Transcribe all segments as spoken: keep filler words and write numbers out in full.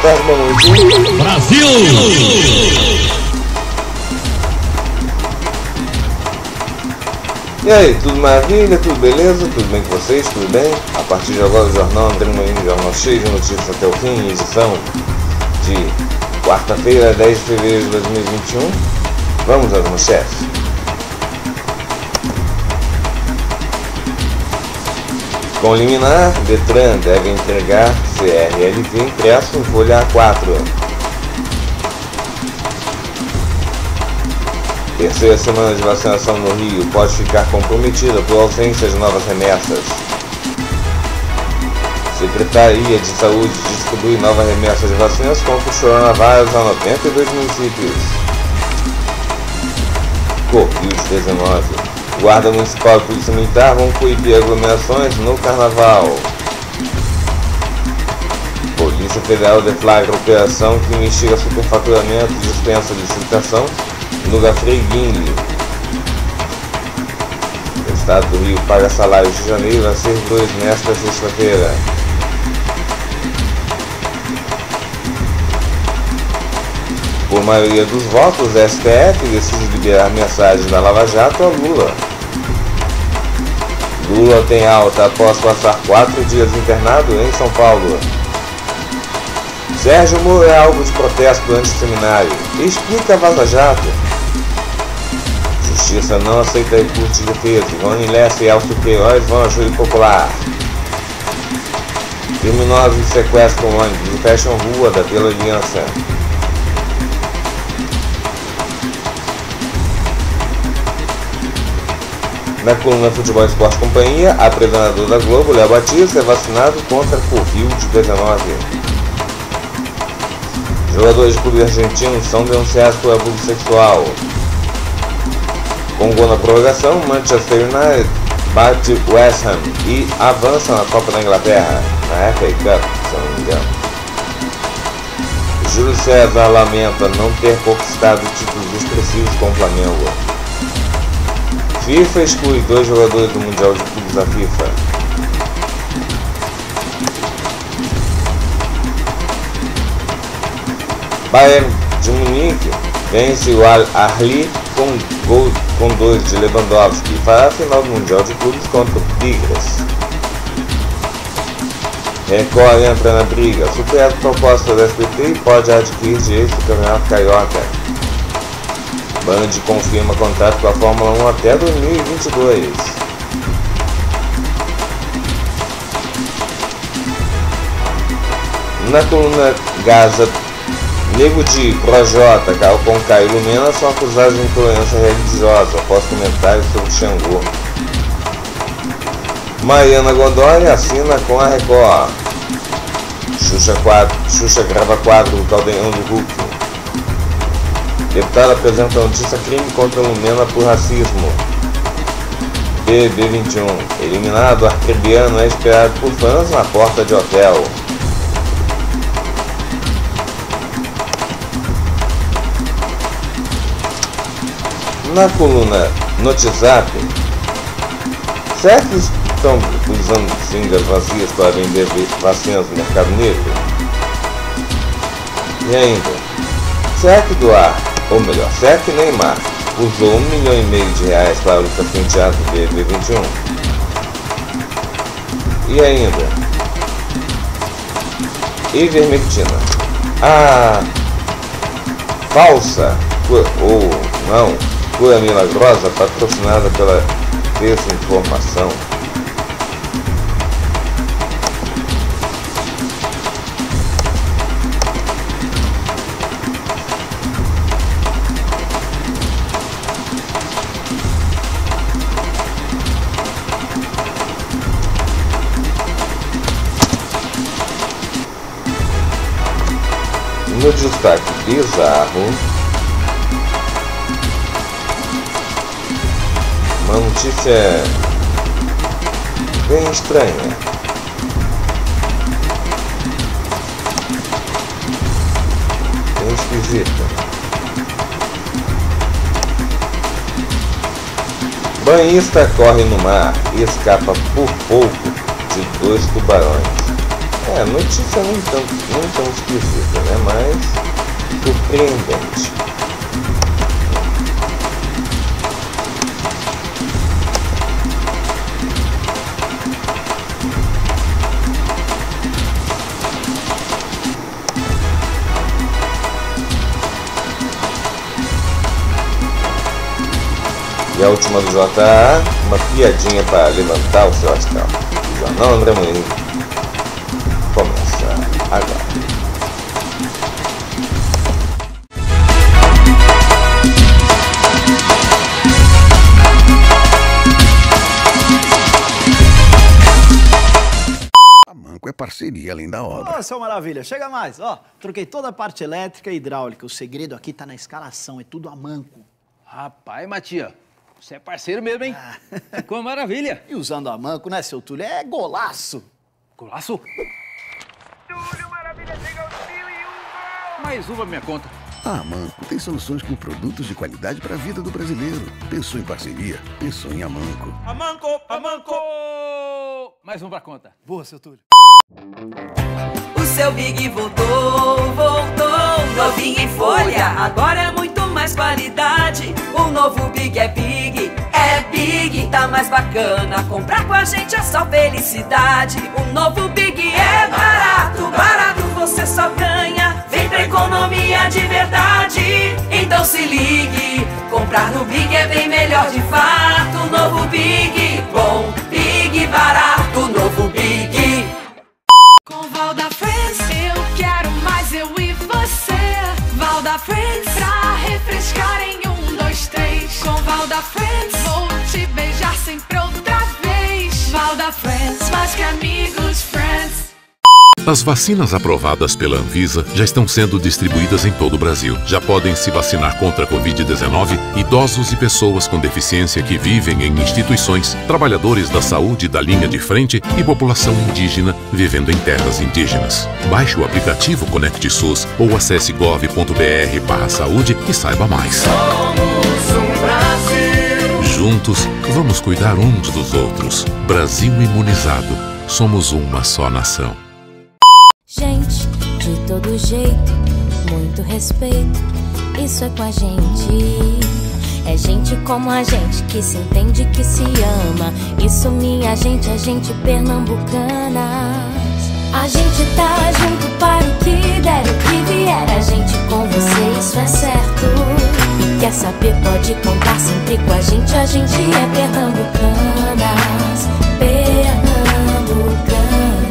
tarde, boa noite. Brasil! E aí, tudo maravilha? Tudo beleza? Tudo bem com vocês? Tudo bem? A partir de agora o Jornal André Moinho, jornal cheio de notícias até o fim, edição de quarta-feira, dez de fevereiro de dois mil e vinte e um. Vamos às manchetes. Com liminar, Detran deve entregar C R L V impresso em folha A quatro. Terceira semana de vacinação no Rio pode ficar comprometida por ausência de novas remessas. Secretaria de Saúde distribui nova remessa de vacinas contra o coronavírus a noventa e dois municípios. covid dezenove. Guarda Municipal e Polícia Militar vão coibir aglomerações no Carnaval. Polícia Federal deflagra operação que investiga superfaturamento e dispensa de licitação no Gafreguinho. O Estado do Rio paga salários de janeiro a servidores nesta sexta-feira. Por maioria dos votos, a S T F decide liberar mensagem da Lava Jato a Lula. Lula tem alta após passar quatro dias internado em São Paulo. Sérgio Moro é alvo de protesto anti-seminário. Explica a Vaza Jato. Justiça não aceita recurso de defesa. Rony Lessa e Elcio Queiroz vão a júri popular. Criminosos sequestram ônibus e fecham rua da Vila Aliança. Na coluna Futebol Esporte Companhia, apresentador da Globo, Léo Batista, é vacinado contra a covid dezenove. Jogadores de clubes argentinos são denunciados por abuso sexual. Com gol na prorrogação, Manchester United bate West Ham e avança na Copa da Inglaterra, na F A Cup, se não me engano. Júlio César lamenta não ter conquistado títulos expressivos com o Flamengo. FIFA exclui dois jogadores do Mundial de Clubes da FIFA. Bayern de Munique vence o Al-Ahly com gol com dois de Lewandowski e fará a final do Mundial de Clubes contra o Tigres. Record entra na briga, supera a proposta da S B T e pode adquirir direitos do Campeonato Carioca. Band confirma contrato com a Fórmula um até dois mil e vinte e dois. Na coluna Gaza, Nego Di, Projota, com Caio Lumena são acusados de intolerância religiosa após comentários sobre Xangô. Mariana Godoy assina com a Record. Xuxa, quadro, Xuxa grava quadro do Caldeirão do Hulk. Deputado apresenta notícia crime contra Lumena por racismo. B B vinte e um. Eliminado, arcrebiano é esperado por fãs na porta de hotel. Na coluna Notizap, será que estão usando seringas vazias para vender vacinas no mercado negro? E ainda, será que doar, ou melhor, será que Neymar usou um milhão e meio de reais para o penteado B B vinte e um? E ainda, ivermectina, a falsa, ou não, cura milagrosa patrocinada pela desinformação. No destaque bizarro, uma notícia bem estranha. Bem esquisita. Banhista corre no mar e escapa por pouco de dois tubarões. É, notícia não tão, não tão esquisita, né? Mas surpreendente. E a última do J A, uma piadinha para levantar o seu astral. O Jornal André Amorim começa agora. A Manco é parceria além da obra. Ô, seu Maravilha, chega mais. Ó, troquei toda a parte elétrica e hidráulica. O segredo aqui tá na escalação, é tudo a Manco. Rapaz, Matia, você é parceiro mesmo, hein? Ah. Ficou uma maravilha. E usando a Manco, né, seu Túlio? É golaço. Golaço? Túlio, Maravilha, chega ao Túlio e um gol! Mais uma minha conta. A Manco tem soluções com produtos de qualidade para a vida do brasileiro. Pensou em parceria? Pensou em Amanco. Amanco, Amanco! Mais um pra conta. Boa, seu Túlio. O seu Big voltou, voltou, novinho em folha. Agora é muito mais qualidade. O novo Big é Big, é Big, tá mais bacana. Comprar com a gente é só felicidade. O novo Big é barato, barato você só ganha. Vem pra economia de verdade, então se ligue. Comprar no Big é bem melhor de fato. O novo Big, bom, Big, barato, novo Big. Com Valda Friends, eu quero mais eu e você. Valda Friends, pra refrescar em um, dois, três. Com Valda Friends, vou te beijar sempre outra vez. Valda Friends, mais que amigos, friends. As vacinas aprovadas pela Anvisa já estão sendo distribuídas em todo o Brasil. Já podem se vacinar contra a covid dezenove idosos e pessoas com deficiência que vivem em instituições, trabalhadores da saúde da linha de frente e população indígena vivendo em terras indígenas. Baixe o aplicativo Conect SUS ou acesse gov ponto br barra saúde e saiba mais. Somos um Brasil. Juntos, vamos cuidar uns dos outros. Brasil imunizado. Somos uma só nação. Gente, de todo jeito, muito respeito, isso é com a gente. É gente como a gente, que se entende, que se ama. Isso minha gente, é gente pernambucana. A gente tá junto para o que der, o que vier. A gente com você, isso é certo. E quer saber, pode contar sempre com a gente. A gente é pernambucanas, pernambucanas.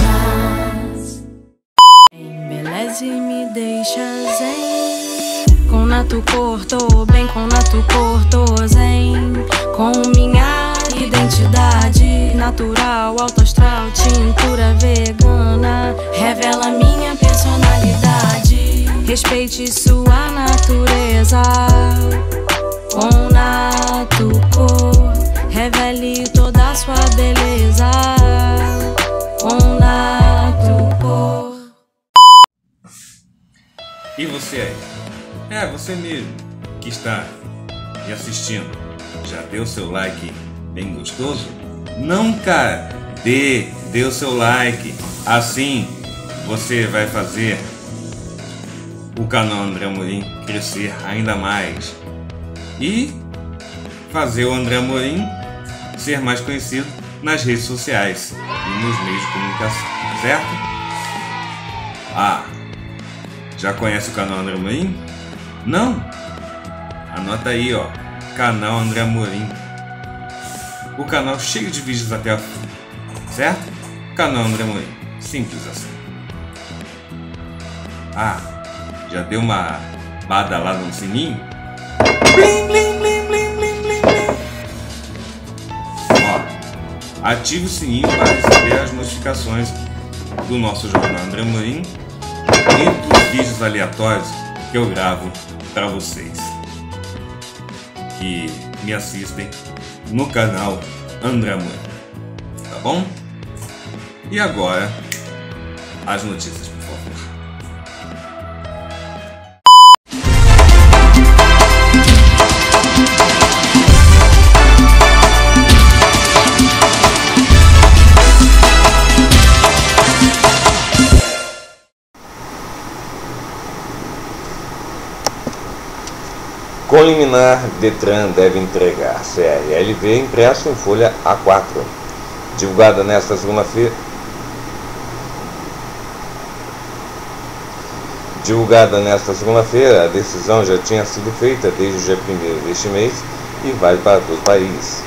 Embeleze e me deixa zen. Com nato cor, tô bem com nato cor, tô zen. Com minha identidade natural, alto astral, tintura vegana. Revela minha personalidade. Respeite sua natureza. Com nato cor, revele toda a sua beleza. Com nato cor. E você aí? É, você mesmo que está me assistindo. Já deu seu like bem gostoso? Não, cara! Dê, dê o seu like. Assim você vai fazer o canal André Amorim crescer ainda mais. E fazer o André Amorim ser mais conhecido nas redes sociais e nos meios de comunicação, certo? Ah, já conhece o canal André Amorim? Não? Anota aí, ó, canal André Amorim. O canal cheio de vídeos até o fim, certo? Canal André Amorim, simples assim. Ah, já deu uma badalada no sininho? Blim, blim, blim, blim, blim, blim, blim. Ó, ative o sininho para receber as notificações do nosso jornal André Amorim e dos vídeos aleatórios que eu gravo para vocês que me assistem no canal André Amorim, tá bom? E agora as notícias, por favor. Com liminar, Detran deve entregar C R L V impresso em folha A quatro. Divulgada nesta segunda-feira, Divulgada nesta segunda-feira, a decisão já tinha sido feita desde o dia primeiro deste mês e vale para todo o país.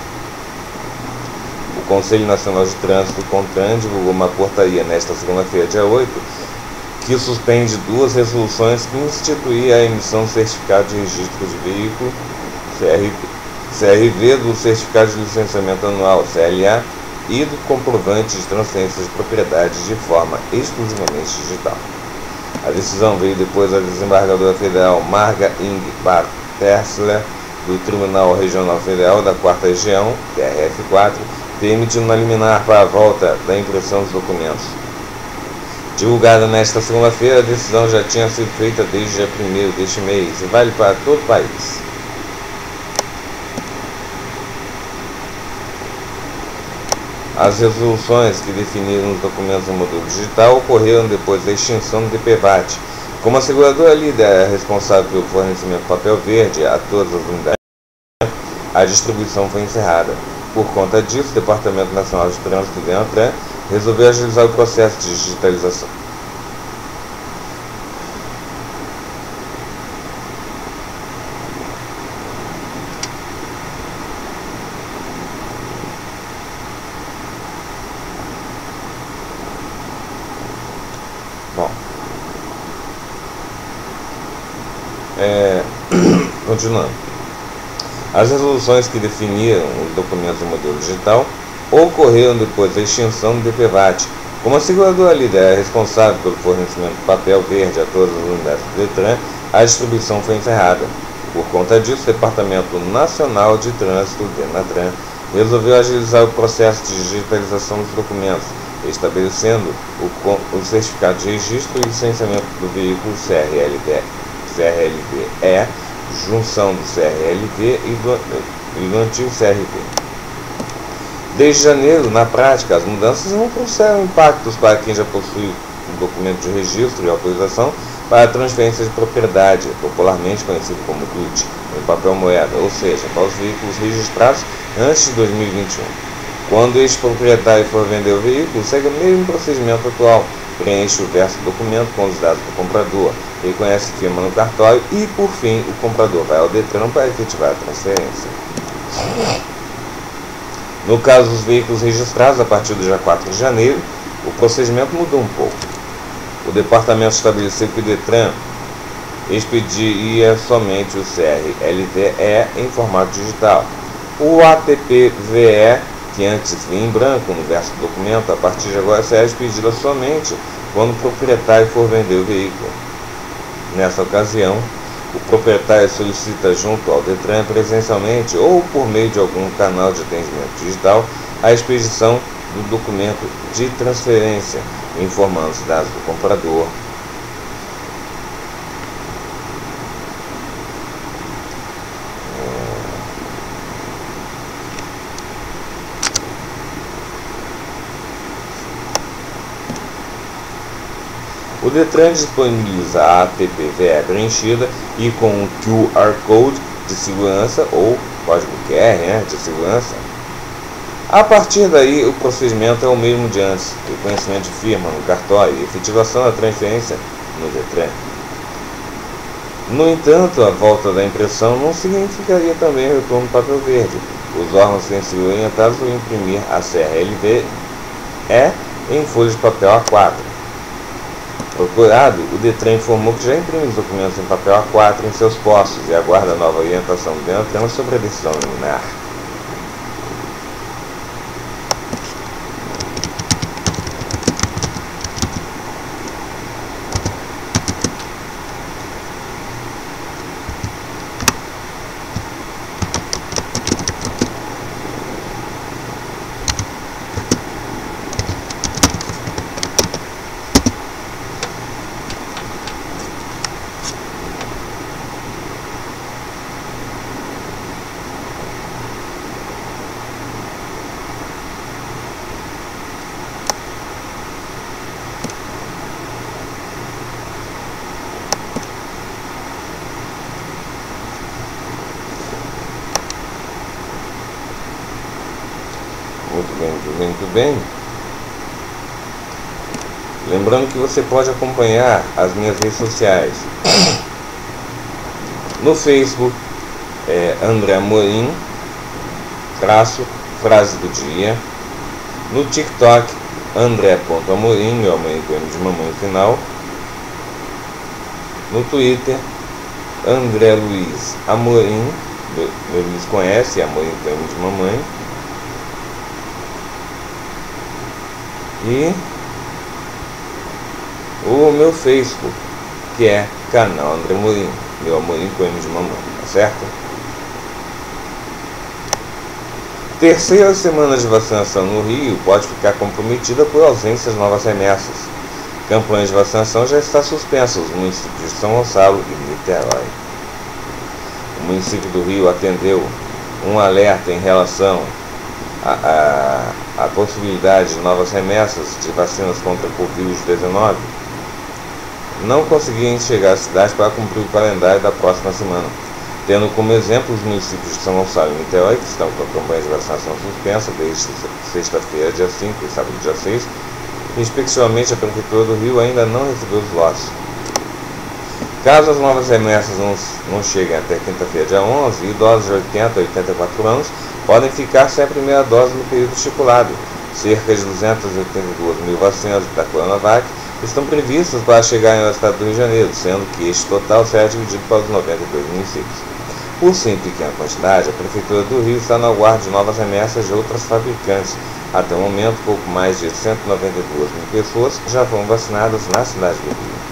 O Conselho Nacional de Trânsito, CONTRAN, divulgou uma portaria nesta segunda-feira, dia oito, que suspende duas resoluções que instituíam a emissão do Certificado de Registro de Veículo, C R V, do Certificado de Licenciamento Anual, C L A, e do comprovante de transferência de propriedade de forma exclusivamente digital. A decisão veio depois da desembargadora federal Marga Ing Patterson, do Tribunal Regional Federal da quarta Região, T R F quatro, ter emitido uma liminar para a volta da impressão dos documentos. Divulgada nesta segunda-feira, a decisão já tinha sido feita desde o dia primeiro deste mês e vale para todo o país. As resoluções que definiram os documentos no modelo digital ocorreram depois da extinção do D P V A T. Como a seguradora líder é responsável pelo fornecimento de papel verde a todas as unidades, a distribuição foi encerrada. Por conta disso, o Departamento Nacional de Trânsito, DENATRAN, resolveu agilizar o processo de digitalização. Bom, é, continuando. As resoluções que definiram os documentos do modelo digital ocorreram depois da extinção do D P V A T. Como a seguradora líder é responsável pelo fornecimento de papel verde a todas as unidades do Detran, a distribuição foi encerrada. Por conta disso, o Departamento Nacional de Trânsito, DENATRAN, resolveu agilizar o processo de digitalização dos documentos, estabelecendo o, o certificado de registro e licenciamento do veículo C R L V, C R L V-E, junção do C R L V e do, e do antigo C R V. Desde janeiro, na prática, as mudanças não trouxeram impactos para quem já possui o documento de registro e autorização para a transferência de propriedade, popularmente conhecido como D U T, em papel moeda, ou seja, para os veículos registrados antes de dois mil e vinte e um. Quando este proprietário for vender o veículo, segue o mesmo procedimento atual, preenche o verso do documento com os dados do comprador, reconhece a firma no cartório e, por fim, o comprador vai ao Detran para efetivar a transferência. No caso dos veículos registrados a partir do dia quatro de janeiro, o procedimento mudou um pouco. O departamento estabeleceu que o Detran expediria somente o C R L V-E em formato digital. O A T P V-E, que antes vinha em branco no verso do documento, a partir de agora será expedida somente quando o proprietário for vender o veículo. Nessa ocasião, o proprietário solicita junto ao Detran presencialmente ou por meio de algum canal de atendimento digital a expedição do documento de transferência, informando os dados do comprador. O Detran disponibiliza a A T P V-E preenchida e com um Q R Code de segurança ou código Q R, né, de segurança. A partir daí, o procedimento é o mesmo de antes: reconhecimento de firma no cartório e efetivação da transferência no Detran. No entanto, a volta da impressão não significaria também o retorno do papel verde. Os órgãos têm sido orientados a imprimir a C R L V-E em folha de papel A quatro. Procurado, o Detran informou que já imprime os documentos em papel A quatro em seus postos e aguarda a nova orientação do Detran sobre a decisão liminar. Muito bem, muito bem, muito bem. Lembrando que você pode acompanhar as minhas redes sociais. No Facebook é André Amorim, traço, frase do dia. No TikTok, André.amorim, meu Amorim com M de mamãe no final. No Twitter, André Luiz Amorim, meu Luiz conhece, Amorim com M de mamãe. E o meu Facebook, que é canal André Amorim, meu Amorim com M de mamãe, tá certo? Terceira semana de vacinação no Rio pode ficar comprometida por ausências de novas remessas. Campanha de vacinação já está suspensa nos municípios de São Gonçalo e Niterói. O município do Rio atendeu um alerta em relação à possibilidade de novas remessas de vacinas contra a covid dezenove. Não conseguiam chegar à cidade para cumprir o calendário da próxima semana, tendo como exemplo os municípios de São Gonçalo e Niterói, que estão com a campanha de vacinação suspensa desde sexta-feira, dia cinco, e sábado, dia seis. Respectivamente, a Prefeitura do Rio ainda não recebeu os lotes. Caso as novas remessas não, não cheguem até quinta-feira, dia onze, idosos de oitenta a oitenta e quatro anos podem ficar sem a primeira dose no período estipulado. Cerca de duzentas e oitenta e duas mil vacinas da Coronavac estão previstas para chegarem ao estado do Rio de Janeiro, sendo que este total será dividido para os noventa e dois municípios. Por ser em pequena quantidade, a Prefeitura do Rio está no aguardo de novas remessas de outras fabricantes. Até o momento, pouco mais de cento e noventa e duas mil pessoas já foram vacinadas na cidade do Rio.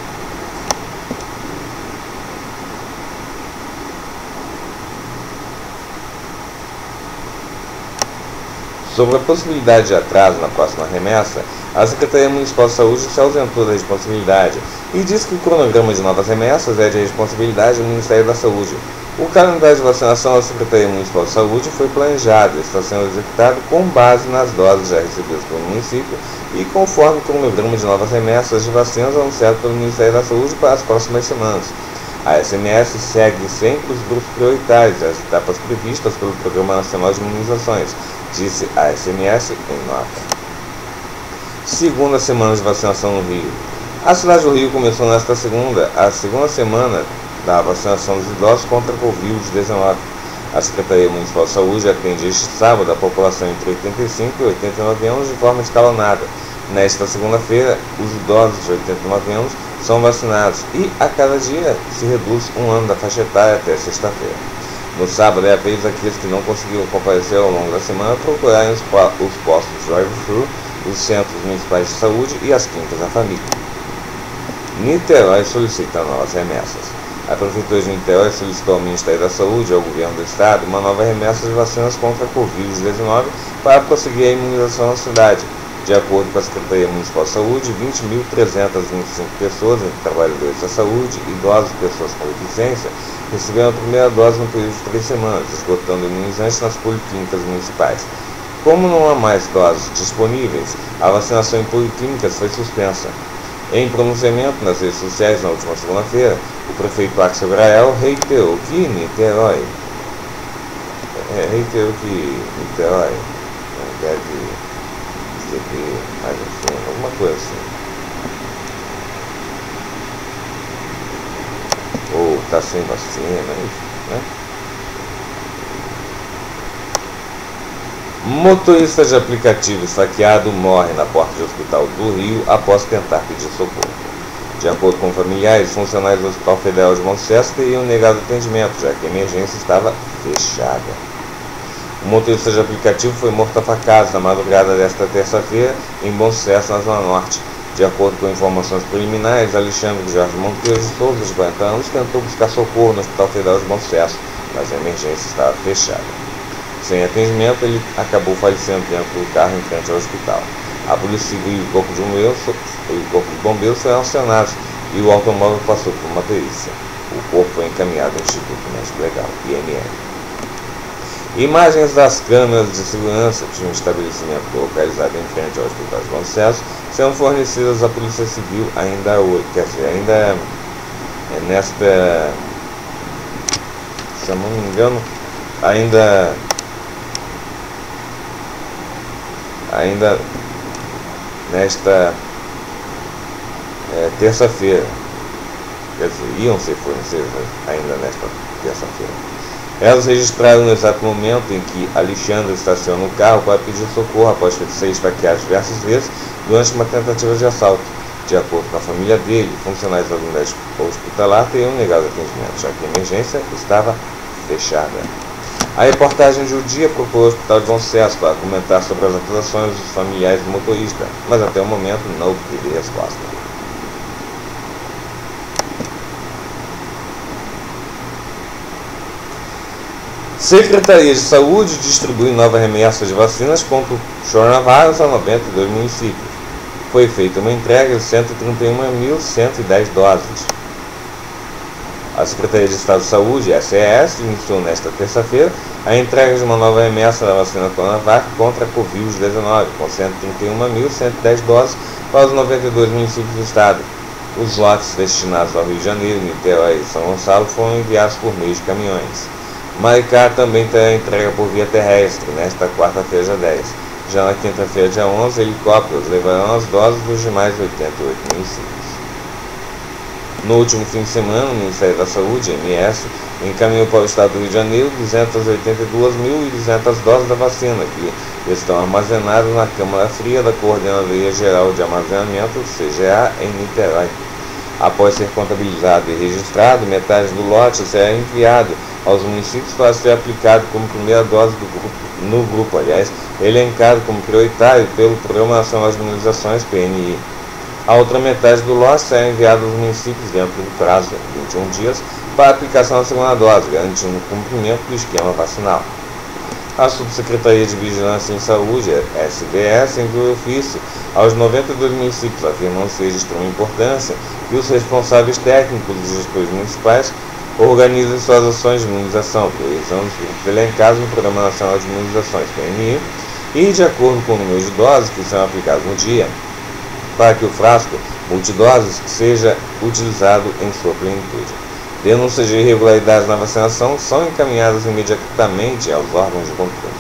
Sobre a possibilidade de atraso na próxima remessa, a Secretaria Municipal de Saúde se ausentou da responsabilidade e diz que o cronograma de novas remessas é de responsabilidade do Ministério da Saúde. O calendário de vacinação da Secretaria Municipal de Saúde foi planejado e está sendo executado com base nas doses já recebidas pelo município e conforme o cronograma de novas remessas de vacinas anunciado pelo Ministério da Saúde para as próximas semanas. A S M S segue sempre os grupos prioritários e as etapas previstas pelo Programa Nacional de Imunizações, disse a S M S em nota. Segunda semana de vacinação no Rio. A cidade do Rio começou nesta segunda, a segunda semana da vacinação dos idosos contra a covid dezenove. A Secretaria Municipal de Saúde atende este sábado a população entre oitenta e cinco e oitenta e nove anos de forma escalonada. Nesta segunda-feira, os idosos de oitenta e nove anos são vacinados e a cada dia se reduz um ano da faixa etária até sexta-feira. No sábado é a vez daqueles que não conseguiram comparecer ao longo da semana procurarem os, os postos drive-thru, os centros municipais de saúde e as clínicas da família. Niterói solicita novas remessas. A Prefeitura de Niterói solicitou ao Ministério da Saúde e ao Governo do Estado uma nova remessa de vacinas contra a covid dezenove para prosseguir a imunização na cidade. De acordo com a Secretaria Municipal de Saúde, vinte mil trezentas e vinte e cinco pessoas, entre trabalhadores da saúde, idosos e pessoas com deficiência, receberam a primeira dose no período de três semanas, esgotando imunizantes nas policlínicas municipais. Como não há mais doses disponíveis, a vacinação em policlínicas foi suspensa. Em pronunciamento nas redes sociais na última segunda-feira, o prefeito Axel Grael reiterou que Niterói, é, reiterou que Niterói deve receber mais assim, alguma coisa assim. Ou está sem vacina, isso, né? Motorista de aplicativo saqueado morre na porta de hospital do Rio após tentar pedir socorro. De acordo com familiares, funcionários do Hospital Federal de Bom Sucesso teriam negado atendimento, já que a emergência estava fechada. O motorista de aplicativo foi morto a facadas na madrugada desta terça-feira em Bom Sucesso, na Zona Norte. De acordo com informações preliminares, Alexandre Jorge Monteiro de Souza, de quarenta anos, tentou buscar socorro no Hospital Federal de Bom Sucesso, mas a emergência estava fechada. Sem atendimento, ele acabou falecendo dentro do carro em frente ao hospital. A Polícia Civil e o Corpo de Bombeiros, o Corpo de Bombeiros foram acionados e o automóvel passou por uma perícia. O corpo foi encaminhado ao Instituto Médico Legal, I M L. Imagens das câmeras de segurança de um estabelecimento localizado em frente ao Hospital de Bom Sucesso serão fornecidas à Polícia Civil ainda hoje, quer dizer, ainda é nesta, se eu não me engano, ainda ainda nesta é, terça-feira. Quer dizer, iam ser fornecidas ainda nesta terça-feira. Elas registraram no exato momento em que Alexandre estaciona o carro para pedir socorro após ser esfaqueado diversas vezes durante uma tentativa de assalto. De acordo com a família dele, funcionários da unidade hospitalar teriam negado atendimento, já que a emergência estava fechada. A reportagem de O Dia procurou o Hospital de Bom Sucesso para comentar sobre as acusações dos familiares do motorista, mas até o momento não obteve resposta. Secretaria de Saúde distribui nova remessa de vacinas contra o coronavírus a noventa e dois municípios. Foi feita uma entrega de cento e trinta e uma mil cento e dez doses. A Secretaria de Estado de Saúde, S E S, iniciou nesta terça-feira a entrega de uma nova remessa da vacina Coronavac contra a covid dezenove, com cento e trinta e uma mil cento e dez doses para os noventa e dois municípios do estado. Os lotes destinados ao Rio de Janeiro, Niterói e São Gonçalo foram enviados por meio de caminhões. Maricá também terá entrega por via terrestre, nesta quarta-feira, dia dez. Já na quinta-feira, dia onze, helicópteros levarão as doses dos demais oitenta e oito municípios. No último fim de semana, o Ministério da Saúde, M S, encaminhou para o estado do Rio de Janeiro duzentas e oitenta e duas mil e duzentas doses da vacina, que estão armazenadas na Câmara Fria da Coordenadoria Geral de Armazenamento, C G A, em Niterói. Após ser contabilizado e registrado, metade do lote será enviado aos municípios para ser aplicado como primeira dose do grupo, no grupo, aliás, elencado como prioritário pelo Programa Nacional de Imunizações, P N I. A outra metade do lote será enviada aos municípios dentro do prazo de vinte e um dias para aplicação da segunda dose, garantindo o cumprimento do esquema vacinal. A Subsecretaria de Vigilância em Saúde, S V S, enviou ofício aos noventa e dois municípios, afirmando ser de extrema importância que os responsáveis técnicos dos gestores municipais organizem suas ações de imunização, priorizando os grupos elencados no Programa Nacional de Imunizações, P N I, e de acordo com o número de doses que serão aplicadas no dia, para que o frasco multidoses seja utilizado em sua plenitude. Denúncias de irregularidades na vacinação são encaminhadas imediatamente aos órgãos de controle.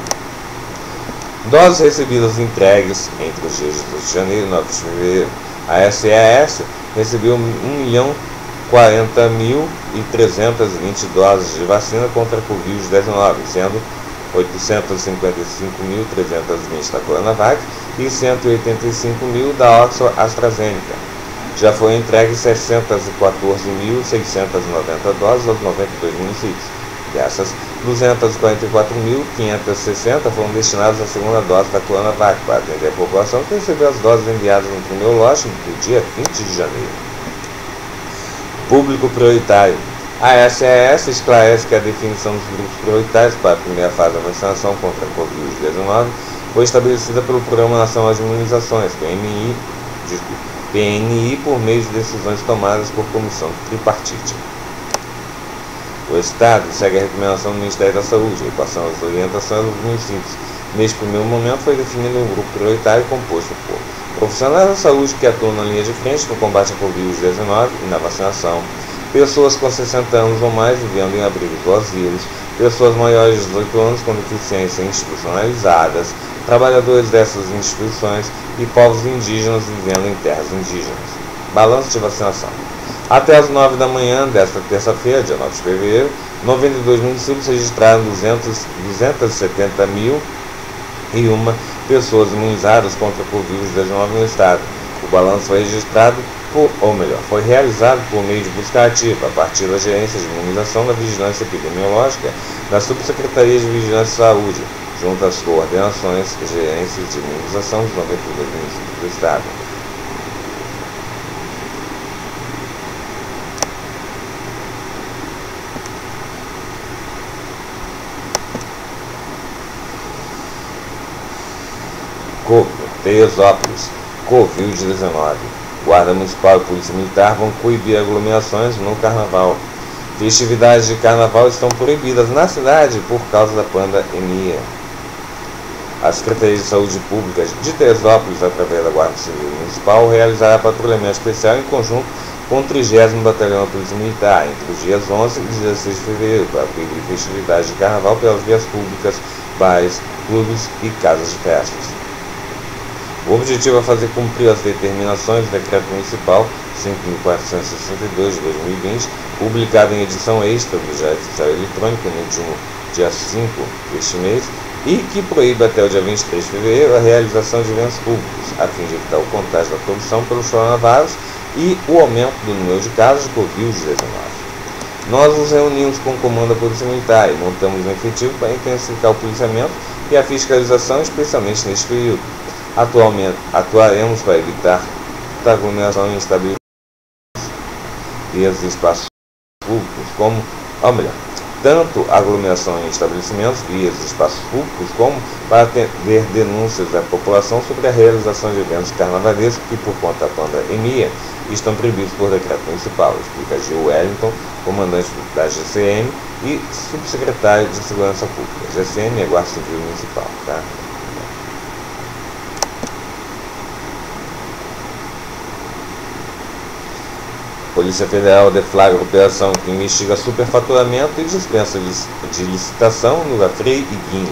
Doses recebidas entregues entre os dias de dois de janeiro e nove de fevereiro. A S E S recebeu um milhão quarenta mil e trezentas e vinte doses de vacina contra a covid dezenove, sendo oitocentas e cinquenta e cinco mil trezentas e vinte da Coronavac e cento e oitenta e cinco mil da Oxford AstraZeneca. Já foram entregues seiscentas e quatorze mil seiscentas e noventa doses aos noventa e dois municípios. Dessas, duzentas e quarenta e quatro mil quinhentas e sessenta foram destinadas à segunda dose da Coronavac, para atender a população que recebeu as doses enviadas no primeiro lote do dia vinte de janeiro. Público prioritário. A S E S esclarece que a definição dos grupos prioritários para a primeira fase da vacinação contra a covid dezenove foi estabelecida pelo Programa Nacional de Imunizações, P N I, P N I, por meio de decisões tomadas por comissão tripartite. O Estado segue a recomendação do Ministério da Saúde, repassando as orientações dos municípios. Neste primeiro momento foi definido um grupo prioritário composto por profissionais da saúde que atuam na linha de frente no combate à covid dezenove e na vacinação, pessoas com sessenta anos ou mais vivendo em abrigos ou asilos, pessoas maiores de dezoito anos com deficiência institucionalizadas, trabalhadores dessas instituições e povos indígenas vivendo em terras indígenas. Balanço de vacinação. Até as nove da manhã desta terça-feira, dia nove de fevereiro, noventa e dois municípios registraram duzentas e setenta mil e uma pessoas imunizadas contra a covid dezenove no estado. O balanço foi registrado Por, ou melhor, foi realizado por meio de busca ativa, a partir da Gerência de Imunização da Vigilância Epidemiológica da Subsecretaria de Vigilância e Saúde, junto às coordenações e gerências de imunização dos noventa e dois municípios do estado. Teresópolis, covid dezenove. Guarda Municipal e Polícia Militar vão coibir aglomerações no Carnaval. Festividades de Carnaval estão proibidas na cidade por causa da pandemia. A Secretaria de Saúde Pública de Teresópolis, através da Guarda Civil Municipal, realizará patrulhamento especial em conjunto com o trigésimo Batalhão da Polícia Militar entre os dias onze e dezesseis de fevereiro para proibir festividades de Carnaval pelas vias públicas, bares, clubes e casas de festas. O objetivo é fazer cumprir as determinações do Decreto Municipal cinco mil quatrocentos e sessenta e dois de dois mil e vinte, publicado em edição extra do Diário Oficial Eletrônico no último dia cinco deste mês, e que proíbe até o dia vinte e três de fevereiro a realização de eventos públicos, a fim de evitar o contágio da produção pelo coronavírus e o aumento do número de casos de covid dezenove. Nós nos reunimos com o comando da Polícia Militar e montamos um efetivo para intensificar o policiamento e a fiscalização, especialmente neste período. Atualmente, atuaremos para evitar a aglomeração em estabelecimentos e os espaços públicos, como, ou melhor, tanto aglomeração em estabelecimentos, vias e espaços públicos, como para atender denúncias da população sobre a realização de eventos carnavalescos que, por conta da pandemia, estão proibidos por decreto municipal, explica Gil Wellington, comandante da G C M e subsecretário de Segurança Pública. G C M é Guarda Civil Municipal, tá? Polícia Federal deflagra operação que investiga superfaturamento e dispensa de licitação no Gafrey e Guinle.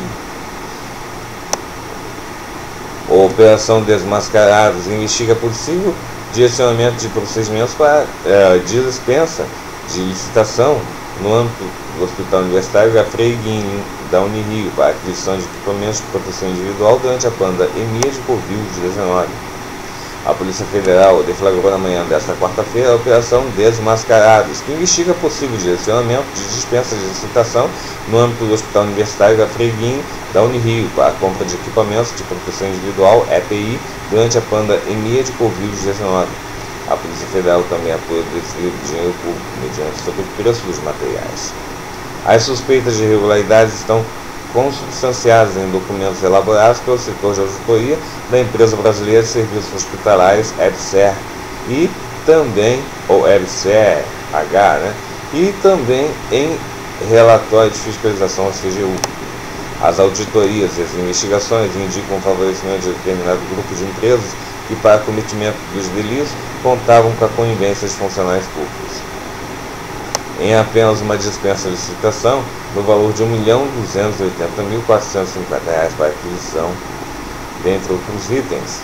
Operação Desmascarados investiga possível direcionamento de procedimentos para é, dispensa de licitação no âmbito do Hospital Universitário Gafrey e Guinle da Unirio para aquisição de equipamentos de proteção individual durante a pandemia de covid dezenove. A Polícia Federal deflagrou na manhã desta quarta-feira a Operação Desmascarados, que investiga possível direcionamento de dispensa de licitação no âmbito do Hospital Universitário Gafrey e Guinle da Unirio para a compra de equipamentos de proteção individual E P I durante a pandemia de covid dezenove. A Polícia Federal também atua o desvio de dinheiro público mediante sobre o preço dos materiais. As suspeitas de irregularidades estão consubstanciadas em documentos elaborados pelo setor de auditoria da Empresa Brasileira de Serviços Hospitalares, E B S E R, e também, ou E B S E R H, né, e também em relatório de fiscalização, a C G U. As auditorias e as investigações indicam o favorecimento de determinado grupo de empresas que, para cometimento dos delitos, contavam com a conivência de funcionários públicos. Em apenas uma dispensa de licitação, no valor de um milhão duzentos e oitenta mil quatrocentos e cinquenta reais para aquisição, dentre outros itens,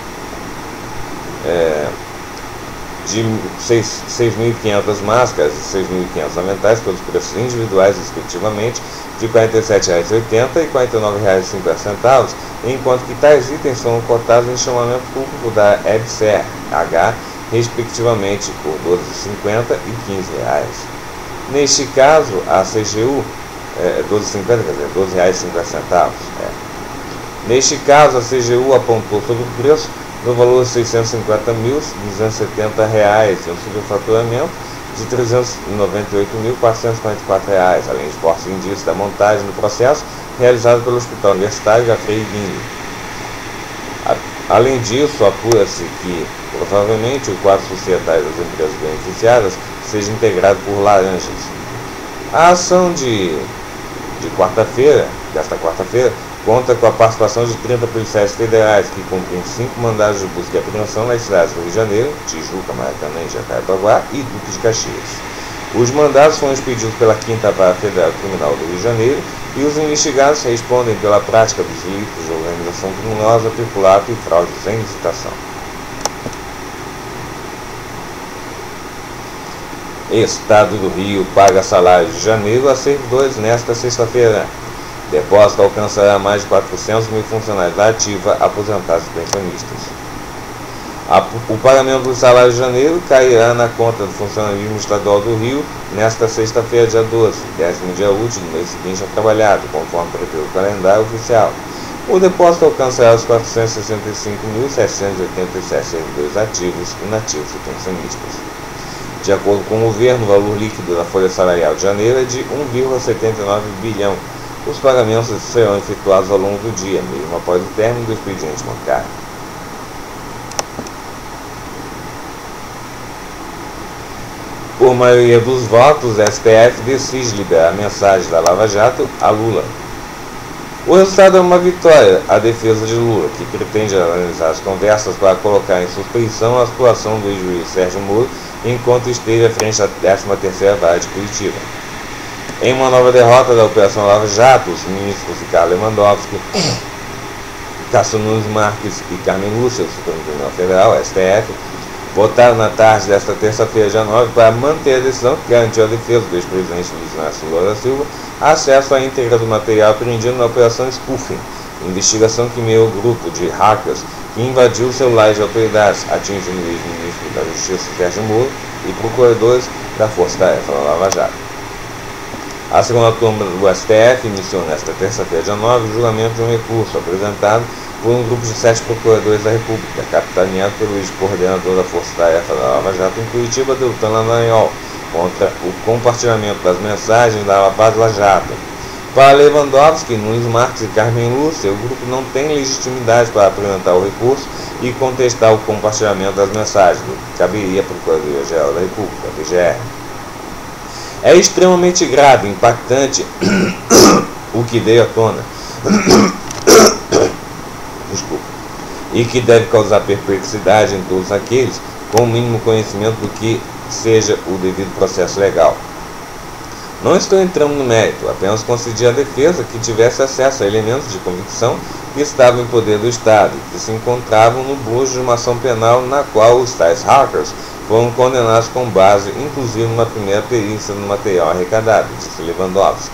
é, de seis mil e quinhentas máscaras e seis mil e quinhentos aventais pelos preços individuais, respectivamente, de quarenta e sete reais e oitenta centavos e quarenta e nove reais e cinquenta centavos, enquanto que tais itens foram cotados em chamamento público da E B S E R H, respectivamente, por doze reais e cinquenta centavos e quinze reais. Neste caso, a C G U, é, doze reais e cinquenta centavos, quer dizer, doze reais e cinquenta centavos. É. Neste caso, a C G U apontou sobre o preço no valor de seiscentos e cinquenta mil duzentos e setenta reais e um superfaturamento de trezentos e noventa e oito mil quatrocentos e quarenta e quatro reais, além de fortes indícios da montagem do processo realizado pelo Hospital Universitário Gafrey e Guinle. Além disso, apura-se que, provavelmente, o quadro societário das empresas beneficiadas seja integrado por laranjas. A ação de, de quarta-feira, desta quarta-feira, conta com a participação de trinta policiais federais que cumprem cinco mandados de busca e apreensão nas cidades do Rio de Janeiro, Tijuca, Maracanã, Jacarepaguá e Duque de Caxias. Os mandados foram expedidos pela quinta Vara Federal Criminal do Rio de Janeiro e os investigados respondem pela prática dos delitos de organização criminosa, peculato e fraudes em licitação. Estado do Rio paga salários de janeiro a servidores nesta sexta-feira. Depósito alcançará mais de quatrocentos mil funcionários da ativa, aposentados e pensionistas. O pagamento do salário de janeiro cairá na conta do funcionalismo estadual do Rio nesta sexta-feira, dia doze, décimo dia útil do mês seguinte a trabalhado, conforme prevê o calendário oficial. O depósito alcançará os quatrocentos e sessenta e cinco mil setecentos e oitenta e sete servidores ativos, inativos e pensionistas. De acordo com o governo, o valor líquido da folha salarial de janeiro é de um vírgula setenta e nove bilhão. Os pagamentos serão efetuados ao longo do dia, mesmo após o término do expediente bancário. Por maioria dos votos, o S T F decide liberar a mensagem da Lava Jato a Lula. O resultado é uma vitória à defesa de Lula, que pretende analisar as conversas para colocar em suspeição a atuação do juiz Sérgio Moro enquanto esteve à frente da décima terceira Vara de Curitiba. Em uma nova derrota da Operação Lava Jato, os ministros Ricardo Lewandowski, Cássio Nunes Marques e Carmen Lúcia, do Supremo Tribunal Federal, S T F, votaram na tarde desta terça-feira, dia nove, para manter a decisão que garantiu a defesa do ex-presidente Luiz Inácio Lula da Silva acesso à íntegra do material apreendido na Operação Spoofing, investigação que meio o grupo de hackers que invadiu o celular de autoridades, atingindo o ex-ministro da Justiça, Sérgio Moro, e procuradores da Força Tarefa da Lava Jato. A segunda turma do S T F iniciou nesta terça-feira, dia nove, o julgamento de um recurso apresentado por um grupo de sete procuradores da República, capitaneado pelo ex-coordenador da Força Tarefa da Lava Jato em Curitiba, Deltan Dallagnol, contra o compartilhamento das mensagens da Lava Jato. Para Lewandowski, Nunes Marques e Carmen Lúcia, o grupo não tem legitimidade para apresentar o recurso e contestar o compartilhamento das mensagens, do que caberia à Procuradoria-Geral da República, P G R. É extremamente grave e impactante o que veio à tona. Desculpa. E que deve causar perplexidade em todos aqueles com o mínimo conhecimento do que seja o devido processo legal. Não estou entrando no mérito, apenas concedi à defesa que tivesse acesso a elementos de convicção que estavam em poder do Estado e que se encontravam no bojo de uma ação penal na qual os tais hackers foram condenados com base, inclusive, numa primeira perícia no material arrecadado, disse Lewandowski.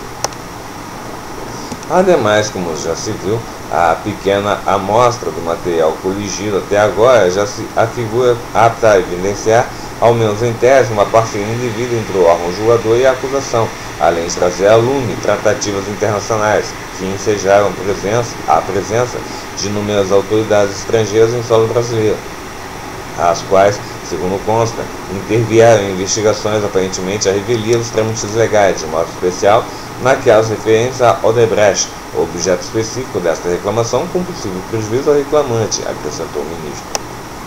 Ademais, como já se viu, a pequena amostra do material coligido até agora já se afigura apta a evidenciar, ao menos em tese, uma parceria indevida entre o órgão julgador e a acusação, além de trazer à lume tratativas internacionais que ensejaram presença, a presença de inúmeras autoridades estrangeiras em solo brasileiro, as quais, segundo consta, intervieram em investigações aparentemente à revelia dos trâmites legais, de modo especial naquelas referentes a Odebrecht, objeto específico desta reclamação com possível prejuízo ao reclamante, acrescentou o ministro.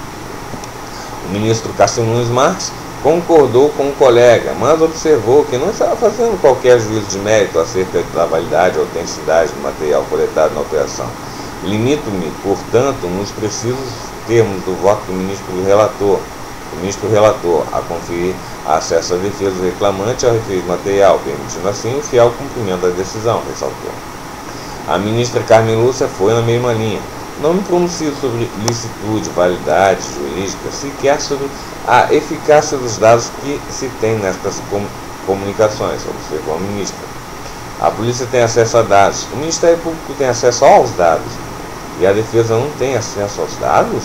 O ministro Cássio Nunes Marques concordou com o colega, mas observou que não estava fazendo qualquer juízo de mérito acerca da validade ou autenticidade do material coletado na operação. Limito-me, portanto, nos precisos termos do voto do ministro relator, do ministro relator a conferir acesso à defesa do reclamante ao referido material, permitindo assim o fiel cumprimento da decisão, ressaltou. A ministra Carmen Lúcia foi na mesma linha. Não me pronuncio sobre licitude, validade jurídica, sequer sobre a eficácia dos dados que se tem nestas com comunicações, observou a ministra. A polícia tem acesso a dados, o Ministério Público tem acesso aos dados, e a defesa não tem acesso aos dados?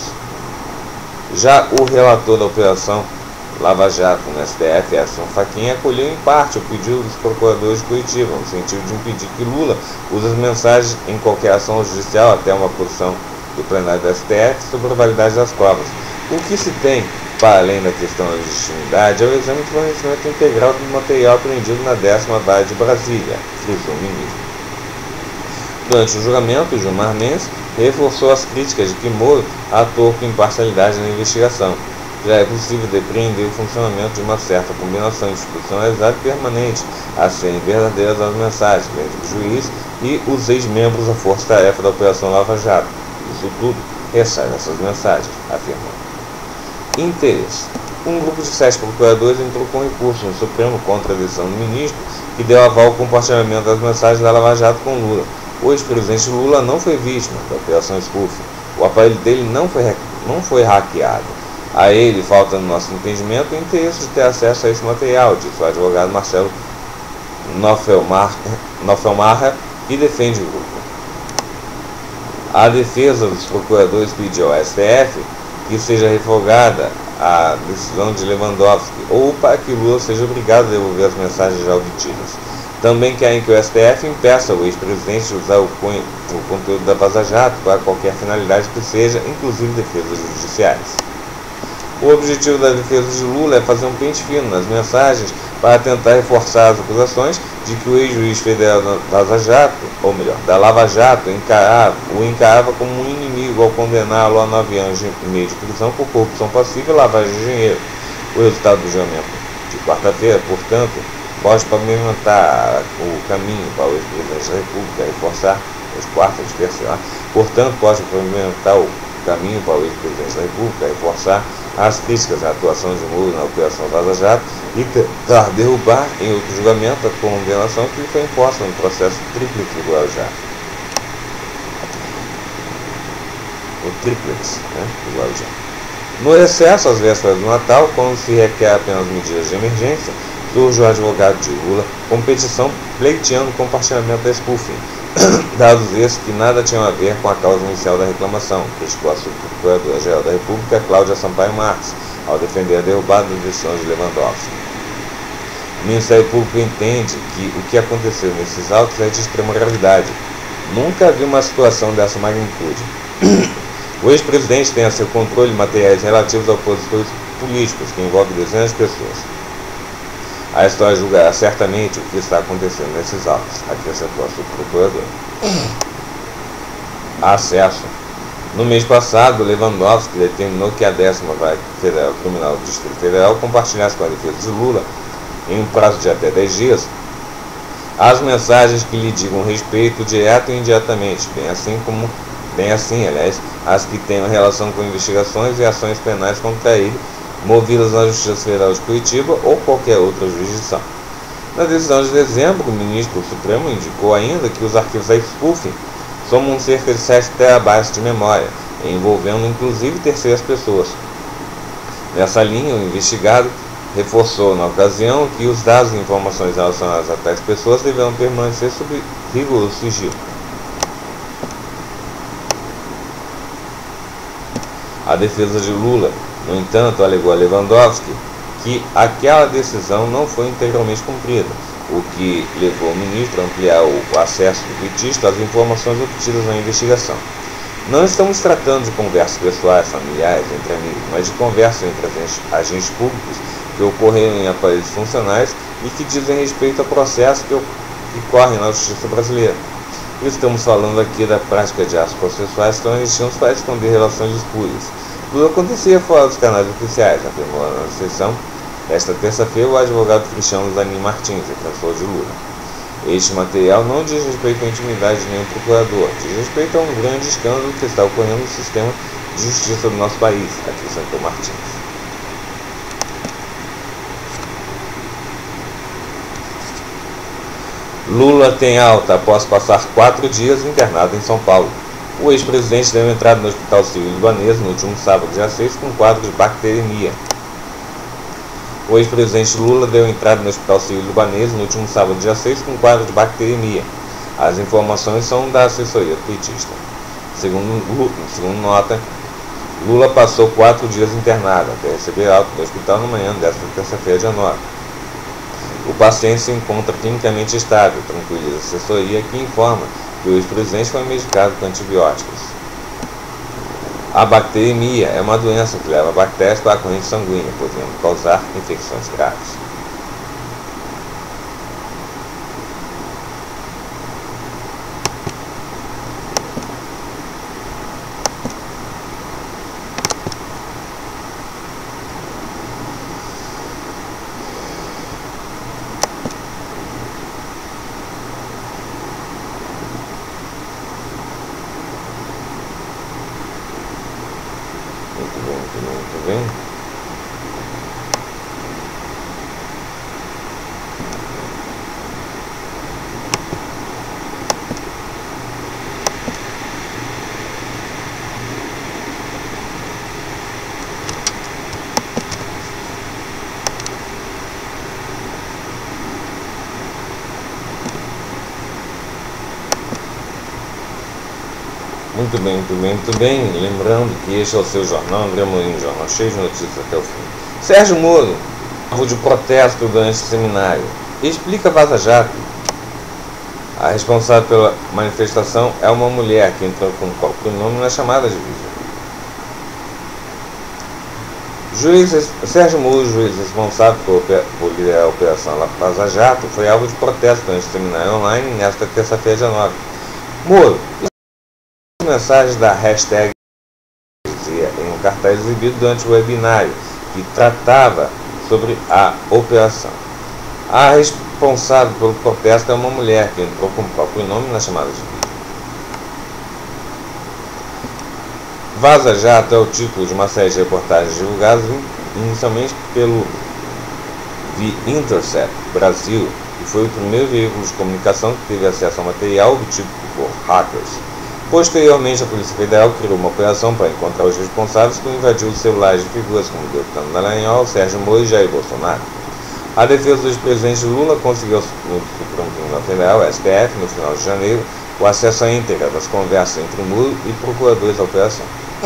Já o relator da operação Lava Jato no S T F, Edson Fachin, acolheu em parte o pedido dos procuradores de Curitiba, no sentido de impedir que Lula use as mensagens em qualquer ação judicial até uma posição do plenário do S T F sobre a validade das provas. O que se tem, para além da questão da legitimidade, é o exame de fornecimento integral do material apreendido na décima vara de Brasília, frisou o ministro. Durante o julgamento, Gilmar Mendes reforçou as críticas de que Moro atuou com imparcialidade na investigação. Já é possível depreender o funcionamento de uma certa combinação institucionalizada e permanente, a serem verdadeiras as mensagens entre o juiz e os ex-membros da Força-Tarefa da Operação Lava Jato. Isso tudo recai nessas mensagens, afirmou. Interesse. Um grupo de sete procuradores entrou com recurso no Supremo contra a decisão do ministro que deu aval ao compartilhamento das mensagens da Lava Jato com Lula. O ex-presidente Lula não foi vítima da Operação Spoofing. O aparelho dele não foi, não foi hackeado. A ele falta, no nosso entendimento, o interesse de ter acesso a esse material, disse o advogado Marcelo Noffelmacher, que defende o grupo. A defesa dos procuradores pediu ao S T F que seja revogada a decisão de Lewandowski ou para que Lula seja obrigado a devolver as mensagens já obtidas. Também querem que o S T F impeça o ex-presidente de usar o, o conteúdo da Vaza Jato para qualquer finalidade que seja, inclusive defesas judiciais. O objetivo da defesa de Lula é fazer um pente fino nas mensagens para tentar reforçar as acusações de que o ex-juiz federal da Vaza Jato, ou melhor, da Lava Jato, encarava, o encarava como um inimigo ao condená-lo a nove anos e meio de prisão por corrupção passiva e lavagem de dinheiro. O resultado do julgamento de quarta-feira, portanto, pode pavimentar o caminho para o ex-presidente da República reforçar os quartos de terceira. Portanto, pode pavimentar o caminho para o ex-presidente da República reforçar as críticas à atuação de Moro na Operação Vaza Jato e tentar derrubar em outro julgamento a condenação que foi imposta no processo tríplice do Vaza Jato. o triplex, né, do Guarujá. No recesso, às vésperas do Natal, quando se requer apenas medidas de emergência, surge o advogado de Lula com petição pleiteando o compartilhamento da spoofing, dados esses que nada tinham a ver com a causa inicial da reclamação, criticou a subprocuradora-geral da República, Cláudia Sampaio Marques, ao defender a derrubada das decisões de Lewandowski. O Ministério Público entende que o que aconteceu nesses autos é de extrema gravidade. Nunca havia uma situação dessa magnitude. O ex-presidente tem a seu controle materiais relativos a opositores políticos, que envolvem dezenas de pessoas. A história julgará certamente o que está acontecendo nesses autos, acrescentou a subprocuradora. Acesso. No mês passado, Lewandowski determinou que a décima Vara Federal Criminal do Distrito Federal compartilhasse com a defesa de Lula, em um prazo de até dez dias, as mensagens que lhe digam respeito direto e indiretamente, bem assim como, bem assim, aliás, as que tenham relação com investigações e ações penais contra ele, movidas na Justiça Federal de Curitiba ou qualquer outra jurisdição. Na decisão de dezembro, o ministro Supremo indicou ainda que os arquivos da spoofing somam cerca de sete terabytes de memória, envolvendo inclusive terceiras pessoas. Nessa linha, o investigado reforçou na ocasião que os dados e informações relacionadas a tais pessoas deverão permanecer sob rigoroso sigilo. A defesa de Lula, no entanto, alegou a Lewandowski que aquela decisão não foi integralmente cumprida, o que levou o ministro a ampliar o acesso do petista às informações obtidas na investigação. Não estamos tratando de conversas pessoais, familiares, entre amigos, mas de conversas entre agentes públicos que ocorreram em aparelhos funcionais e que dizem respeito a processos que, que correm na justiça brasileira. Estamos falando aqui da prática de atos processuais clandestinos para esconder relações espúrias. Tudo acontecia fora dos canais oficiais, afirmou na sessão esta terça-feira o advogado Cristiano Zanin Martins, defensor de Lula. Este material não diz respeito à intimidade de nenhum procurador, diz respeito a um grande escândalo que está ocorrendo no sistema de justiça do nosso país, acrescentou Martins. Lula tem alta após passar quatro dias internado em São Paulo. O ex-presidente deu entrada no Hospital Sírio-Libanês no último sábado, dia seis, com quadro de bacteremia. O ex-presidente Lula deu entrada no Hospital Sírio-Libanês no último sábado, dia seis, com quadro de bacteremia. As informações são da assessoria do petista. Segundo, segundo nota, Lula passou quatro dias internado, até receber alta do hospital na manhã desta terça-feira, dia nove. O paciente se encontra clinicamente estável, tranquiliza a assessoria, que informa que o ex-presidente foi medicado com antibióticos. A bacteremia é uma doença que leva bactérias para a corrente sanguínea, podendo causar infecções graves. Muito bem, muito bem, muito bem. Muito bem, muito bem, muito bem. Lembrando que este é o seu jornal, André Morim, jornal cheio de notícias até o fim. Sérgio Moro, alvo de protesto durante o seminário. Explica Vaza Jato. A responsável pela manifestação é uma mulher que entrou com o próprio nome na chamada de vídeo. Juiz, Sérgio Moro, juiz responsável por, por liderar a operação Vaza Jato, foi alvo de protesto durante o seminário online nesta terça-feira, dia nove. Moro, mensagens da hashtag em um cartaz exibido durante o webinário que tratava sobre a operação. A responsável pelo protesto é uma mulher que entrou com o próprio nome na chamada de vídeo. Vaza Jato é o título de uma série de reportagens divulgadas inicialmente pelo The Intercept Brasil, que foi o primeiro veículo de comunicação que teve acesso ao material obtido por hackers. Posteriormente, a Polícia Federal criou uma operação para encontrar os responsáveis por invadir os celulares de figuras como Deltan Dallagnol, Sérgio Moro e Jair Bolsonaro. A defesa do ex-presidente Lula conseguiu no Supremo Tribunal Federal, S T F, no final de janeiro, o acesso à íntegra das conversas entre Moro e procuradores da operação.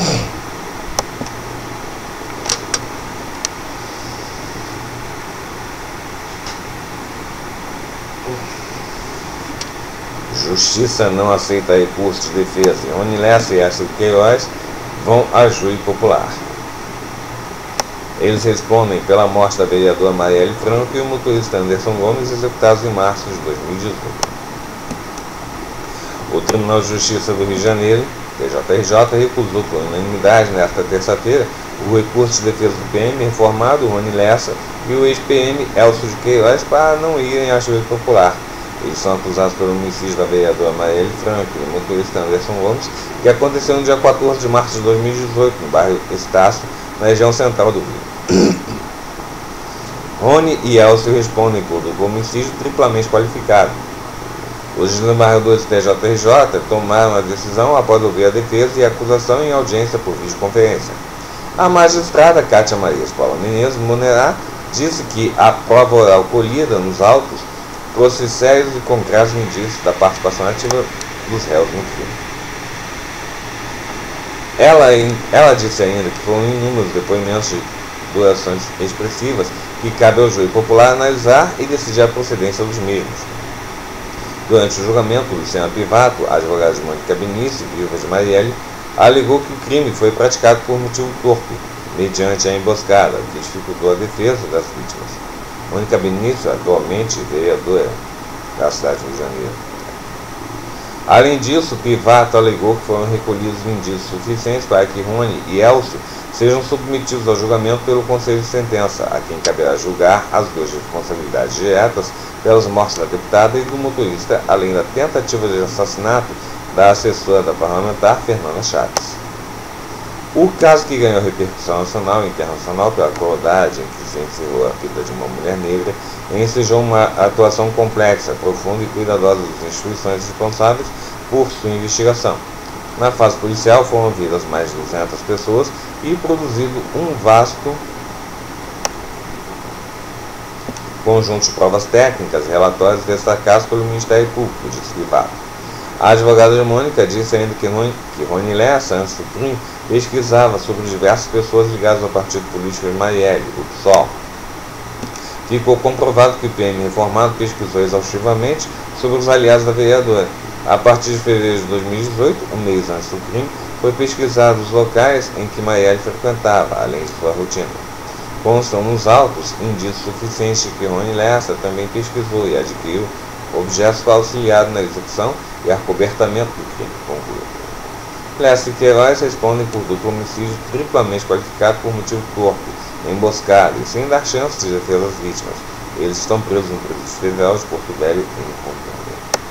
Justiça não aceita recursos de defesa. Rony Lessa e Astrid Queiroz vão a júri popular. Eles respondem pela morte da vereadora Marielle Franco e o motorista Anderson Gomes, executados em março de dois mil e dezoito. O Tribunal de Justiça do Rio de Janeiro, T J R J, recusou por unanimidade nesta terça-feira o recurso de defesa do P M reformado, Rony Lessa, e o ex-P M Elcio de Queiroz para não irem à júri popular. Eles são acusados pelo homicídio da vereadora Marielle Franco e do motorista Anderson Gomes, que aconteceu no dia quatorze de março de dois mil e dezoito, no bairro Estácio, na região central do Rio. Rony e Elcio respondem por duplo homicídio triplamente qualificado. Os desembargadores do T J R J tomaram a decisão após ouvir a defesa e a acusação em audiência por videoconferência. A magistrada Cátia Maria Paula Menezes Monerá disse que a prova oral colhida nos autos trouxe sérios e concretos indícios da participação ativa dos réus no crime. Ela, ela disse ainda que foram inúmeros depoimentos de durações expressivas que cabe ao júri popular analisar e decidir a procedência dos mesmos. Durante o julgamento, Luciana Pivato, advogada de Mônica Benício, viúva de Marielle, alegou que o crime foi praticado por motivo torpe, mediante a emboscada, que dificultou a defesa das vítimas. Mônica Benício, atualmente vereadora da cidade do Rio de Janeiro. Além disso, Pivato alegou que foram recolhidos indícios suficientes para que Rony e Elcio sejam submetidos ao julgamento pelo Conselho de Sentença, a quem caberá julgar as duas responsabilidades diretas pelas mortes da deputada e do motorista, além da tentativa de assassinato da assessora da parlamentar, Fernanda Chaves. O caso, que ganhou repercussão nacional e internacional pela crueldade em que se encerrou a vida de uma mulher negra, ensejou uma atuação complexa, profunda e cuidadosa das instituições responsáveis por sua investigação. Na fase policial foram ouvidas mais de duzentas pessoas e produzido um vasto conjunto de provas técnicas e relatórios destacados pelo Ministério Público, disse Pivato. A advogada de Mônica disse ainda que Rony, que Rony Lessa, antes do crime, pesquisava sobre diversas pessoas ligadas ao partido político de Marielle, o P SOL. Ficou comprovado que o P M reformado pesquisou exaustivamente sobre os aliados da vereadora. A partir de fevereiro de dois mil e dezoito, um mês antes do crime, foi pesquisado os locais em que Marielle frequentava, além de sua rotina. Constam nos autos indícios suficientes de que Rony Lessa também pesquisou e adquiriu objetos para auxiliar na execução e acobertamento do crime, concluiu. Lessa e Queiroz respondem por duplo homicídio triplamente qualificado por motivo torpe, emboscado e sem dar chance de defesa às vítimas. Eles estão presos no Presídio Federal de Porto Velho em Contagem.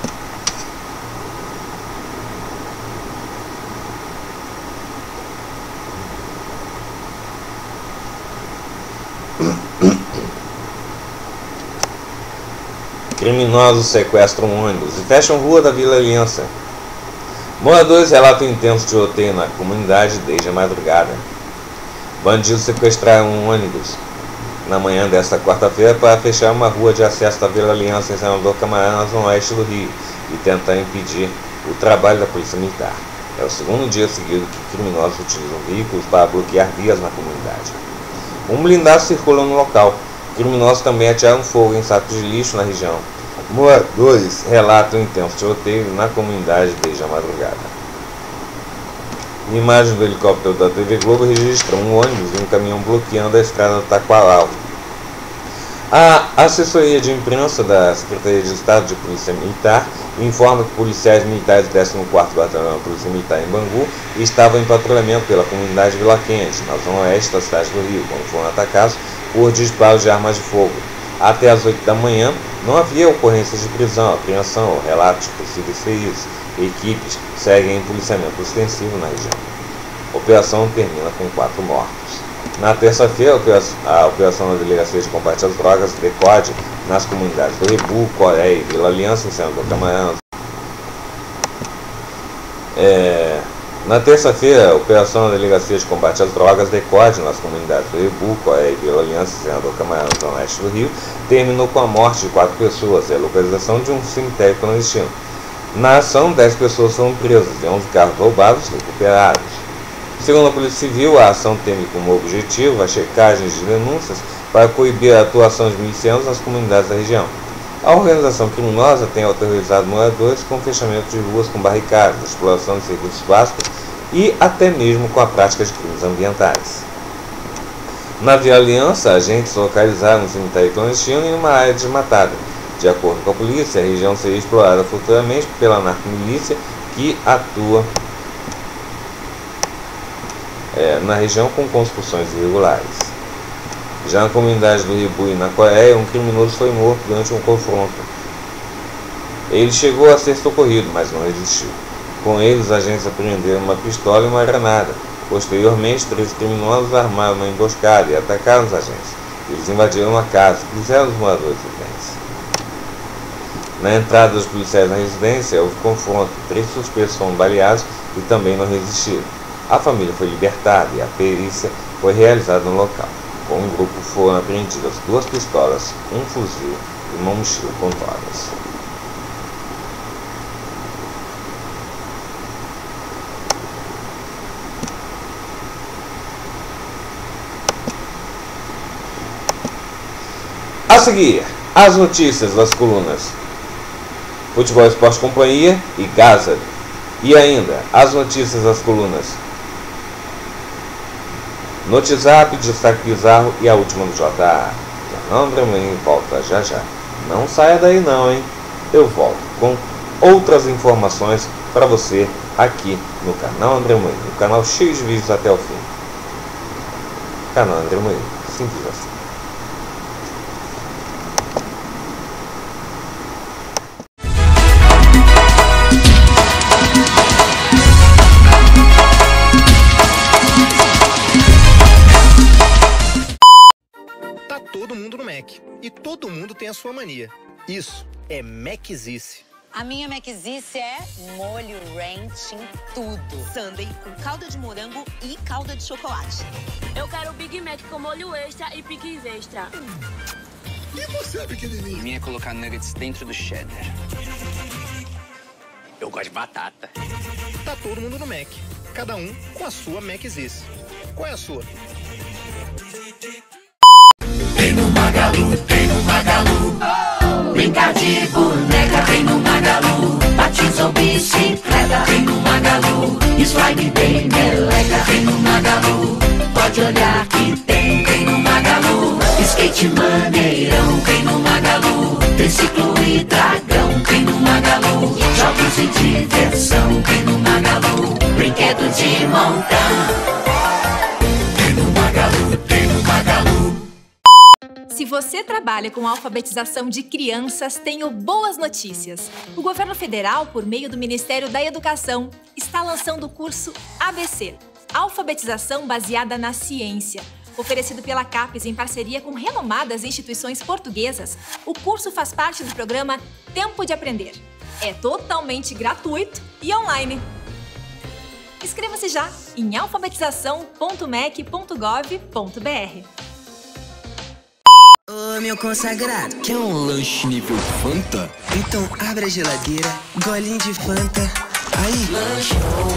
Criminosos sequestram ônibus e fecham rua da Vila Aliança. Moradores relatam intenso tiroteio na comunidade desde a madrugada. Bandidos sequestraram um ônibus na manhã desta quarta-feira para fechar uma rua de acesso da Vila Aliança em Senador Camarão, na zona oeste do Rio, e tentar impedir o trabalho da Polícia Militar. É o segundo dia seguido que criminosos utilizam veículos para bloquear vias na comunidade. Um blindado circula no local. Criminosos também atiraram fogo em sacos de lixo na região. Moradores relatam intenso tiroteio na comunidade desde a madrugada. Imagens do helicóptero da T V Globo registram um ônibus e um caminhão bloqueando a estrada Taquaral. A assessoria de imprensa da Secretaria de Estado de Polícia Militar informa que policiais militares do décimo quarto Batalhão da Polícia Militar em Bangu estavam em patrulhamento pela comunidade Vila Quente, na zona oeste da cidade do Rio, quando foram atacados por disparos de armas de fogo. Até às oito da manhã, não havia ocorrências de prisão, apreensão ou relatos de possíveis feridos. Equipes seguem em policiamento ostensivo na região. A operação termina com quatro mortos. Na terça-feira, a operação da Delegacia de Combate às Drogas, DECODE, nas comunidades do Rebu, Coreia e Vila Aliança, em Senador Camarão. É, na terça-feira, a operação da Delegacia de Combate às Drogas, DECODE, nas comunidades do Rebu, Coé e Vila Aliança, Senador Camarão, Zona Oeste do Rio, terminou com a morte de quatro pessoas e a localização de um cemitério clandestino. Na ação, dez pessoas foram presas e onze carros roubados recuperados. Segundo a Polícia Civil, a ação tem como objetivo a checagem de denúncias para coibir a atuação de milicianos nas comunidades da região. A organização criminosa tem autorizado moradores com fechamento de ruas com barricadas, exploração de serviços básicos e até mesmo com a prática de crimes ambientais. Na Vila Aliança, agentes localizaram um cemitério clandestino em uma área desmatada. De acordo com a polícia, a região seria explorada futuramente pela narcomilícia que atua é, na região com construções irregulares. Já na comunidade do Rebu e na Coreia, um criminoso foi morto durante um confronto. Ele chegou a ser socorrido, mas não resistiu. Com ele, os agentes apreenderam uma pistola e uma granada. Posteriormente, três criminosos armaram uma emboscada e atacaram os agentes. Eles invadiram uma casa e fizeram os moradores reféns. Na entrada dos policiais na residência, houve confronto. Três suspeitos foram baleados e também não resistiram. A família foi libertada e a perícia foi realizada no local. Com o grupo foram apreendidas duas pistolas, um fuzil e uma mochila com drogas. A seguir, as notícias das colunas Futebol Esporte Companhia e Gaza. E ainda, as notícias das colunas Notizap, Destaque Bizarro e a última do J A. Não, André Moinho volta já já. Não saia daí não, hein? Eu volto com outras informações para você aqui no canal André Moinho. Um canal cheio de vídeos até o fim. Canal André Moinho. Simples assim. Todo mundo no Mac. E todo mundo tem a sua mania. Isso é Maczice. A minha Maczice é molho ranch em tudo. Sundae com calda de morango e calda de chocolate. Eu quero Big Mac com molho extra e pickles extra. E você, pequenininho? A minha é colocar nuggets dentro do cheddar. Eu gosto de batata. Tá todo mundo no Mac. Cada um com a sua Maczice. Qual é a sua? Tem no Magalu, tem no Magalu. Oh! Brincar de boneca, tem no Magalu. Patins ou bicicleta, tem no Magalu. Slide bem meleca, tem no Magalu. Pode olhar que tem, tem no Magalu. Skate maneirão, tem no Magalu. Triciclo e dragão, tem no Magalu. Jogos e diversão, tem no Magalu. Brinquedo de montão. Tem no Magalu, tem no Magalu. Se você trabalha com alfabetização de crianças, tenho boas notícias. O governo federal, por meio do Ministério da Educação, está lançando o curso A B C, Alfabetização Baseada na Ciência. Oferecido pela CAPES em parceria com renomadas instituições portuguesas, o curso faz parte do programa Tempo de Aprender. É totalmente gratuito e online. Inscreva-se já em alfabetização ponto mec ponto gov ponto br. Ô, meu consagrado, quer um lanche nível Fanta? Então abre a geladeira, golinho de Fanta. Aí, lanchou.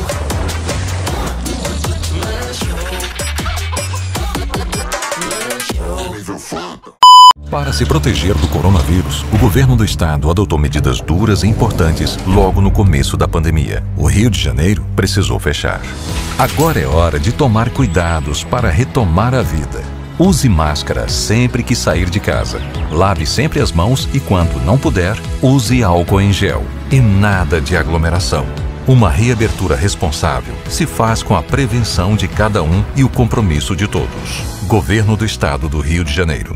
Lanchou. Nível Fanta. Para se proteger do coronavírus, o governo do estado adotou medidas duras e importantes logo no começo da pandemia. O Rio de Janeiro precisou fechar. Agora é hora de tomar cuidados para retomar a vida. Use máscara sempre que sair de casa. Lave sempre as mãos e, quando não puder, use álcool em gel. E nada de aglomeração. Uma reabertura responsável se faz com a prevenção de cada um e o compromisso de todos. Governo do Estado do Rio de Janeiro.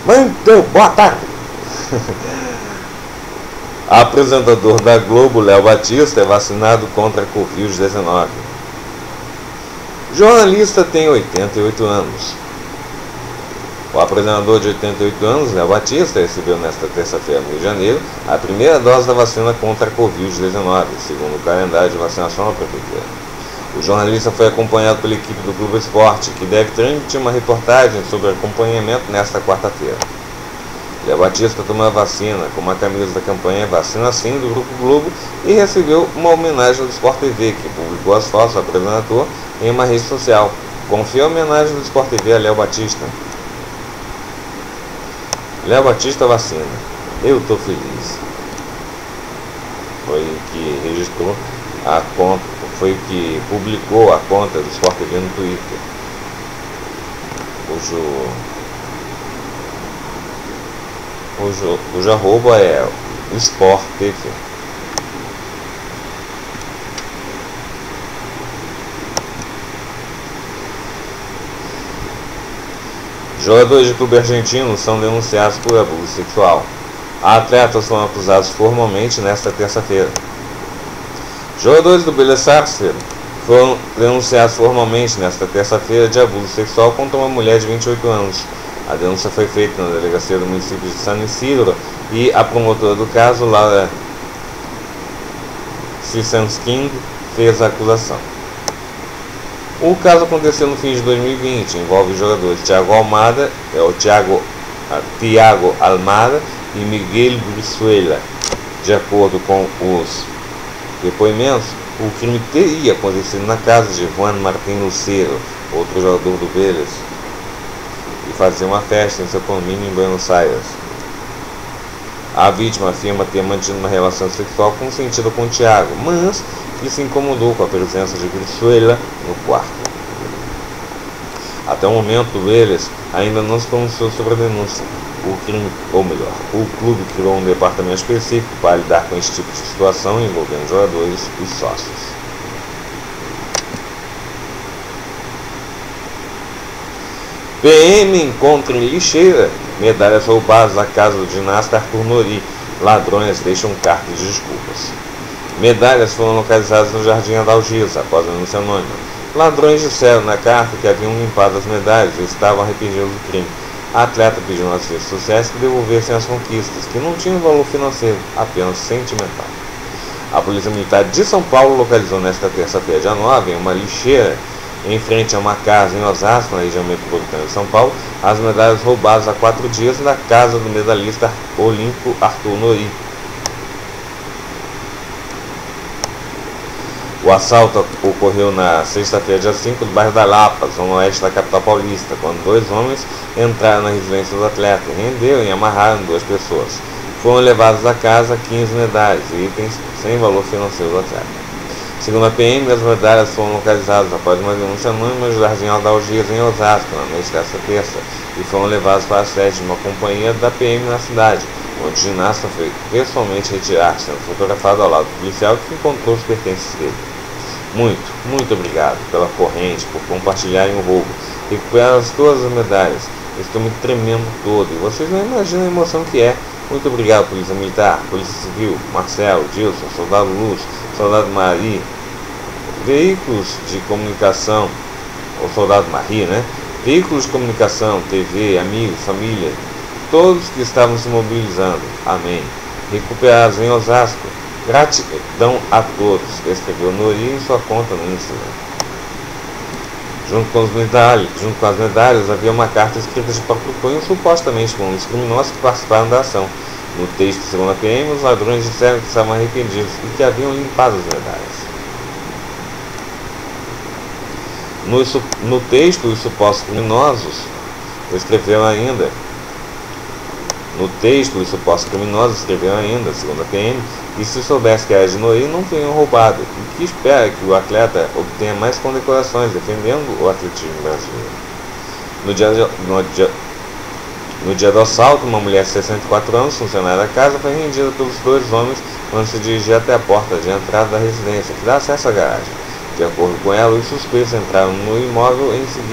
Muito boa tarde. Apresentador da Globo, Léo Batista, é vacinado contra a covid dezenove. Jornalista tem oitenta e oito anos. O apresentador de oitenta e oito anos, Léo Batista, recebeu nesta terça-feira, no Rio de Janeiro, a primeira dose da vacina contra a covid dezenove, segundo o calendário de vacinação da Prefeitura. O jornalista foi acompanhado pela equipe do Globo Esporte, que deve transmitir uma reportagem sobre acompanhamento nesta quarta-feira. Léo Batista tomou a vacina com uma camisa da campanha Vacina Sim do Grupo Globo e recebeu uma homenagem do Sport T V, que publicou as fotos do apresentador em uma rede social. Confia a homenagem do Sport T V a Léo Batista. Léo Batista vacina. Eu tô feliz. Foi o que registrou a conta, foi o que publicou a conta do Sport T V no Twitter, cujo cujo, cujo arroba é o Sport T V. Jogadores de clube argentino são denunciados por abuso sexual. Atletas foram acusados formalmente nesta terça-feira. Jogadores do Vélez Sarsfield foram denunciados formalmente nesta terça-feira de abuso sexual contra uma mulher de vinte e oito anos. A denúncia foi feita na delegacia do município de San Isidro e a promotora do caso, Laura Sisanskind, fez a acusação. O caso aconteceu no fim de dois mil e vinte, envolve os jogadores Thiago Almada, é o Thiago, Thiago Almada e Miguel Brizuela. De acordo com os depoimentos, o crime teria acontecido na casa de Juan Martín Lucero, outro jogador do Vélez, e fazia uma festa em seu condomínio em Buenos Aires. A vítima afirma ter mantido uma relação sexual consentida com Thiago, mas que se incomodou com a presença de Brizuela no quarto. Até o momento, o Vélez ainda não se pronunciou sobre a denúncia. O crime, ou melhor, o clube criou um departamento específico para lidar com esse tipo de situação envolvendo jogadores e sócios. P M encontra em lixeira medalhas roubadas da casa do ginasta Arthur Nori. Ladrões deixam cartas de desculpas. Medalhas foram localizadas no Jardim Adalgisa após a denúncia anônima. Ladrões disseram na carta que haviam limpado as medalhas e estavam arrependidos do crime. A atleta pediu nas redes sociais que devolvessem as conquistas, que não tinham valor financeiro, apenas sentimental. A Polícia Militar de São Paulo localizou nesta terça-feira, dia nove, em uma lixeira em frente a uma casa em Osasco, na região metropolitana de São Paulo, as medalhas roubadas há quatro dias da casa do medalhista olímpico Arthur Nori. O assalto ocorreu na sexta-feira, dia cinco, no bairro da Lapa, zona oeste da capital paulista, quando dois homens entraram na residência do atleta, renderam e amarraram duas pessoas. Foram levados à casa quinze medalhas e itens sem valor financeiro do atleta. Segundo a P M, as medalhas foram localizadas após uma denúncia anônima no Jardim Adalgisa, em Osasco, na noite desta terça, e foram levados para a sede de uma companhia da P M na cidade, onde o ginasta foi pessoalmente retirado, sendo fotografado ao lado do policial que encontrou os pertences dele. Muito, muito obrigado pela corrente, por compartilharem o roubo. Recuperaram todas as medalhas. Estou me tremendo todo e vocês não imaginam a emoção que é. Muito obrigado, Polícia Militar, Polícia Civil, Marcelo, Dilson, Soldado Luz, Soldado Mari, veículos de comunicação, ou Soldado Mari, né? Veículos de comunicação, T V, amigos, família, todos que estavam se mobilizando. Amém. Recuperados em Osasco. Gratidão a todos, escreveu Nori em sua conta no Instagram. Junto com, os medalhas, junto com as medalhas havia uma carta escrita de próprio punho, supostamente por um dos criminosos que participaram da ação. No texto, segundo a P M, os ladrões disseram que estavam arrependidos e que haviam limpado as medalhas. No, no texto, os supostos criminosos escreveram ainda No texto, os supostos criminosos escreveram ainda, segundo a P M, que se soubesse que era de Nori, não teriam roubado, e que espera que o atleta obtenha mais condecorações, defendendo o atletismo brasileiro. No dia, no, dia, no dia do assalto, uma mulher de sessenta e quatro anos, funcionária da casa, foi rendida pelos dois homens quando se dirigia até a porta de entrada da residência, que dá acesso à garagem. De acordo com ela, os suspeitos entraram no imóvel em seguida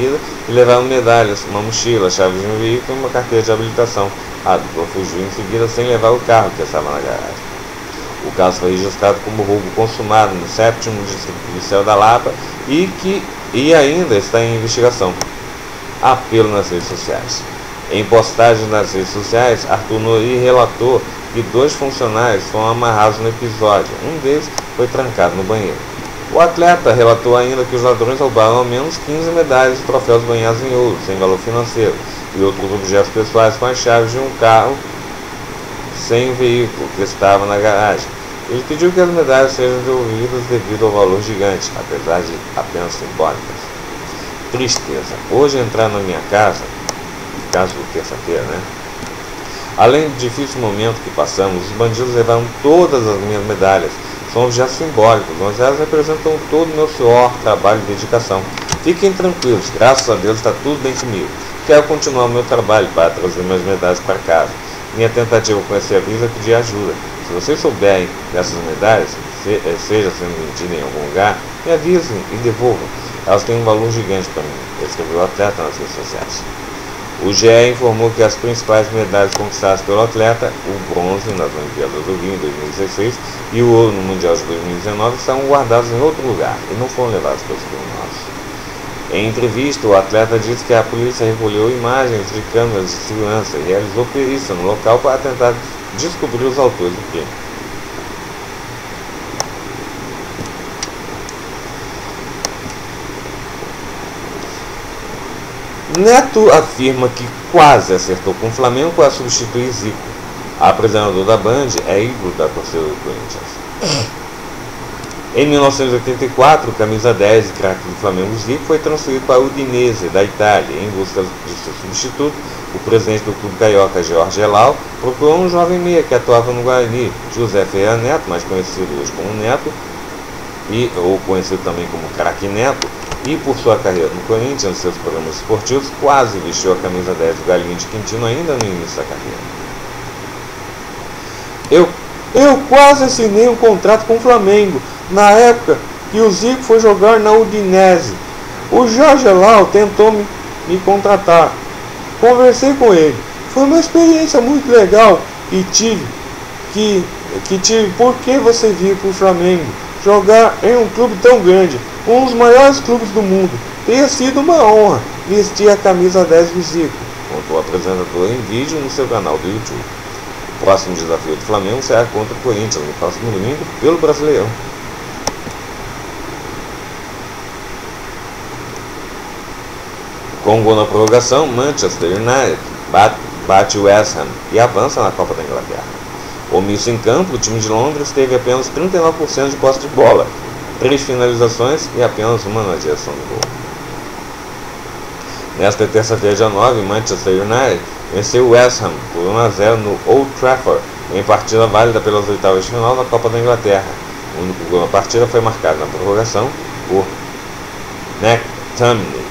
e levaram medalhas, uma mochila, chaves de um veículo e uma carteira de habilitação. A dupla fugiu em seguida sem levar o carro que estava na garagem. O caso foi registrado como roubo consumado no sétimo Distrito Policial da Lapa e que e ainda está em investigação. Apelo nas redes sociais. Em postagem nas redes sociais, Arthur Nori relatou que dois funcionários foram amarrados no episódio. Um deles foi trancado no banheiro. O atleta relatou ainda que os ladrões roubaram ao menos quinze medalhas e troféus banhados em ouro, sem valor financeiro, e outros objetos pessoais com as chaves de um carro sem veículo que estava na garagem. Ele pediu que as medalhas sejam devolvidas devido ao valor gigante, apesar de apenas simbólicas. Tristeza. Hoje entrar na minha casa, caso terça-feira, né? Além do difícil momento que passamos, os bandidos levaram todas as minhas medalhas. São objetos simbólicos, mas elas representam todo o meu suor, trabalho e dedicação. Fiquem tranquilos, graças a Deus está tudo bem comigo. Quero continuar o meu trabalho para trazer minhas medalhas para casa. Minha tentativa com esse aviso é pedir ajuda. Se vocês souberem dessas medalhas, se, seja sendo vendidas em algum lugar, me avisem e devolvam. Elas têm um valor gigante para mim, escreveu o atleta nas redes sociais. O G E informou que as principais medalhas conquistadas pelo atleta, o bronze nas Olimpíadas do Rio em dois mil e dezesseis e o ouro no Mundial de dois mil e dezenove, estavam guardados em outro lugar e não foram levados pelos criminosos. Em entrevista, o atleta disse que a polícia recolheu imagens de câmeras de segurança e realizou perícia no local para tentar descobrir os autores do crime. Neto afirma que quase acertou com o Flamengo para substituir Zico. A apresentadora da Band é ídolo da torcida do Corinthians. Em mil novecentos e oitenta e quatro, camisa dez e craque do Flamengo Zico foi transferido para o Udinese, da Itália. Em busca de seu substituto, o presidente do clube carioca, Jorge Elal, procurou um jovem meia que atuava no Guarani, José Ferreira Neto, mais conhecido hoje como Neto, e, ou conhecido também como Craque Neto, e por sua carreira no Corinthians, nos seus programas esportivos, quase vestiu a camisa dez do Galinho de Quintino ainda no início da carreira. Eu, eu quase assinei um contrato com o Flamengo, na época que o Zico foi jogar na Udinese. O Jorge Elal tentou me, me contratar. Conversei com ele. Foi uma experiência muito legal e tive que, que tive por que você vir para o Flamengo jogar em um clube tão grande, um dos maiores clubes do mundo. Teria sido uma honra vestir a camisa dez do Zico, contou o apresentador em vídeo no seu canal do YouTube. O próximo desafio do Flamengo será contra o Corinthians no próximo domingo pelo Brasileirão. Com gol na prorrogação, Manchester United bate, bate o West Ham e avança na Copa da Inglaterra. Omisso em campo, o time de Londres teve apenas trinta e nove por cento de posse de bola, três finalizações e apenas uma na direção do gol. Nesta terça-feira, dia nove, Manchester United venceu o West Ham por um a zero no Old Trafford, em partida válida pelas oitavas de final da Copa da Inglaterra. O único gol na partida foi marcado na prorrogação por McTominay.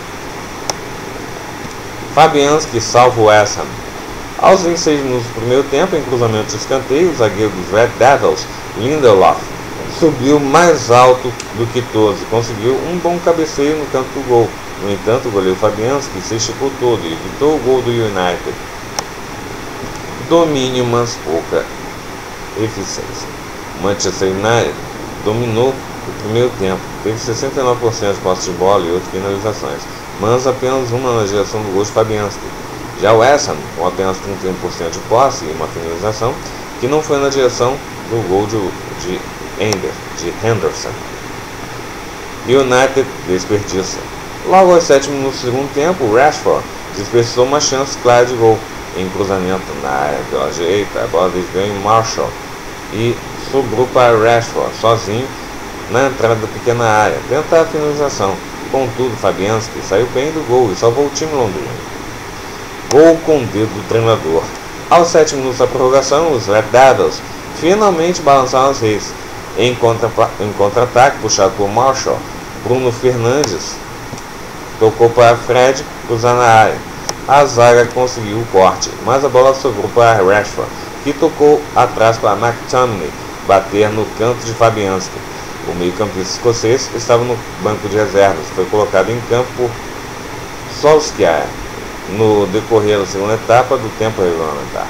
Fabianski salva o West Ham. Aos vinte e seis minutos do primeiro tempo, em cruzamento de escanteio, o zagueiro dos Red Devils, Lindelof, subiu mais alto do que todos e conseguiu um bom cabeceio no canto do gol. No entanto, o goleiro Fabianski se esticou todo e evitou o gol do United. Domínio, mas pouca eficiência. Manchester United dominou o primeiro tempo, teve sessenta e nove por cento de posse de bola e oito finalizações, mas apenas uma na direção do gol de Fabianski. Já o West Ham, com apenas trinta e um por cento de posse e uma finalização, que não foi na direção do gol de, de, Ender, de Henderson. United desperdiça. Logo aos sete minutos do segundo tempo, o Rashford desperdiçou uma chance clara de gol. Em cruzamento na área pela direita, a bola desviou em Marshall e sobrou para Rashford, sozinho, na entrada da pequena área, tentar a finalização. Contudo, Fabianski saiu bem do gol e salvou o time londrino. Gol com o dedo do treinador. Aos sete minutos da prorrogação, os Red Devils finalmente balançaram as reis. Em, contra, em contra-ataque, puxado por Marshall, Bruno Fernandes tocou para Fred cruzar na área. A zaga conseguiu o corte, mas a bola sobrou para Rashford, que tocou atrás para McTominay bater no canto de Fabianski. O meio-campista escocês estava no banco de reservas, foi colocado em campo por Solskjaer no decorrer da segunda etapa do tempo regulamentar.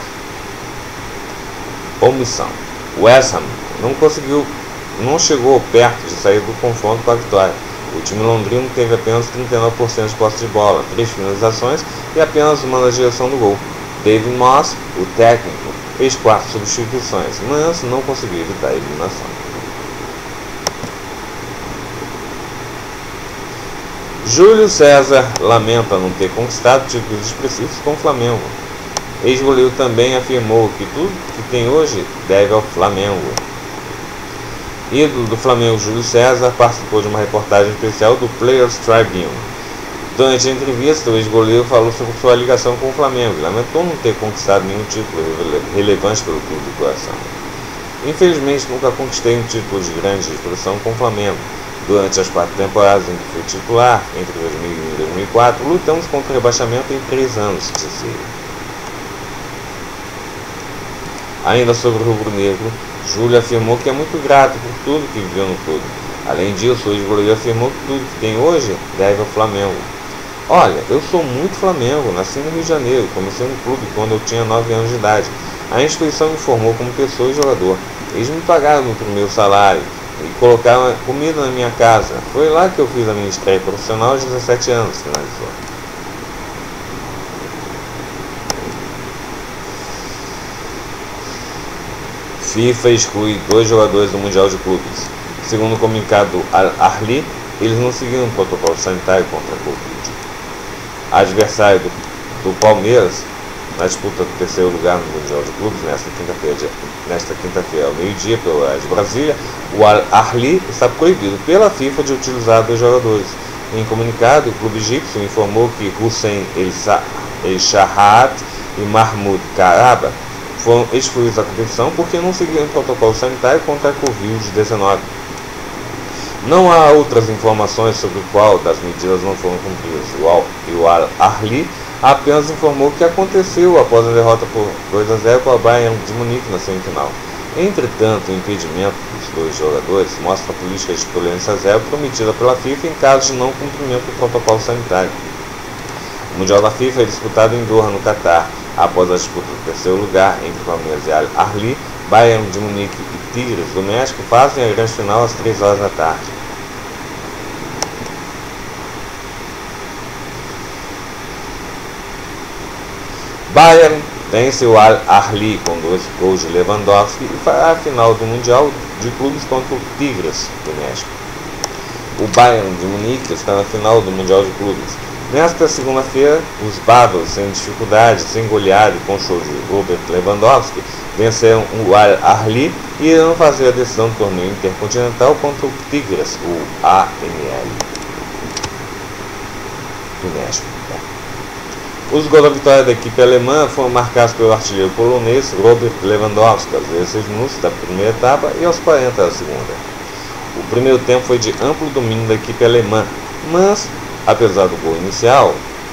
Omissão. West Ham não conseguiu, não chegou perto de sair do confronto com a vitória. O time londrino teve apenas trinta e nove por cento de posse de bola, três finalizações e apenas uma na direção do gol. David Moss, o técnico, fez quatro substituições, mas não conseguiu evitar a eliminação. Júlio César lamenta não ter conquistado títulos expressivos com o Flamengo. Ex-goleiro também afirmou que tudo que tem hoje deve ao Flamengo. Ídolo do Flamengo, Júlio César, participou de uma reportagem especial do Players Tribune. Durante a entrevista, o ex-goleiro falou sobre sua ligação com o Flamengo e lamentou não ter conquistado nenhum título relevante pelo clube do coração. Infelizmente, nunca conquistei um título de grande expressão com o Flamengo. Durante as quatro temporadas em que fui titular, entre dois mil e um e dois mil e quatro, lutamos contra o rebaixamento em três anos, disse ele. Ainda sobre o rubro-negro, Júlio afirmou que é muito grato por tudo que viveu no clube. Além disso, o ex-goleiro afirmou que tudo que tem hoje deve ao Flamengo. Olha, eu sou muito Flamengo, nasci no Rio de Janeiro, comecei no clube quando eu tinha nove anos de idade. A instituição me formou como pessoa e jogador. Eles me pagaram no primeiro salário e colocaram comida na minha casa. Foi lá que eu fiz a minha estreia profissional aos dezessete anos, finalizou. FIFA exclui dois jogadores do Mundial de Clubes. Segundo o comunicado do Al-Ahly, eles não seguiram o protocolo sanitário contra a Covid. Adversário do, do Palmeiras, na disputa do terceiro lugar no Mundial de Clubes, nesta quinta-feira, nesta quinta-feira ao meio-dia, pelo horário de Brasília, o Al-Ahly está proibido pela FIFA de utilizar dois jogadores. Em comunicado, o clube egípcio informou que Hussein El-Shahat e Mahmoud Karaba foram excluídos da competição porque não seguiram o protocolo sanitário contra a Covid dezenove. Não há outras informações sobre qual das medidas não foram cumpridas. O Al-Ahly apenas informou que aconteceu após a derrota por dois a zero para o Bayern de Munique na semifinal. Entretanto, o impedimento dos dois jogadores mostra a política de tolerância zero prometida pela FIFA em caso de não cumprimento do protocolo sanitário. O Mundial da FIFA é disputado em Doha, no Catar. Após a disputa do terceiro lugar entre Palmeiras e Al-Ahly, Bayern de Munique e Tigres do México fazem a grande final às três horas da tarde. Bayern vence o Al-Ahly com dois gols de Lewandowski e fará a final do Mundial de Clubes contra o Tigres do México. O Bayern de Munique está na final do Mundial de Clubes. Nesta segunda-feira, os bávaros, sem dificuldade, sem goleada e com show de Robert Lewandowski, venceram o Al-Ahly e irão fazer a decisão do torneio intercontinental contra o Tigres, o A M L do México. Os gols da vitória da equipe alemã foram marcados pelo artilheiro polonês Robert Lewandowski aos dezesseis minutos da primeira etapa e aos quarenta da segunda. O primeiro tempo foi de amplo domínio da equipe alemã, mas, apesar do gol inicial,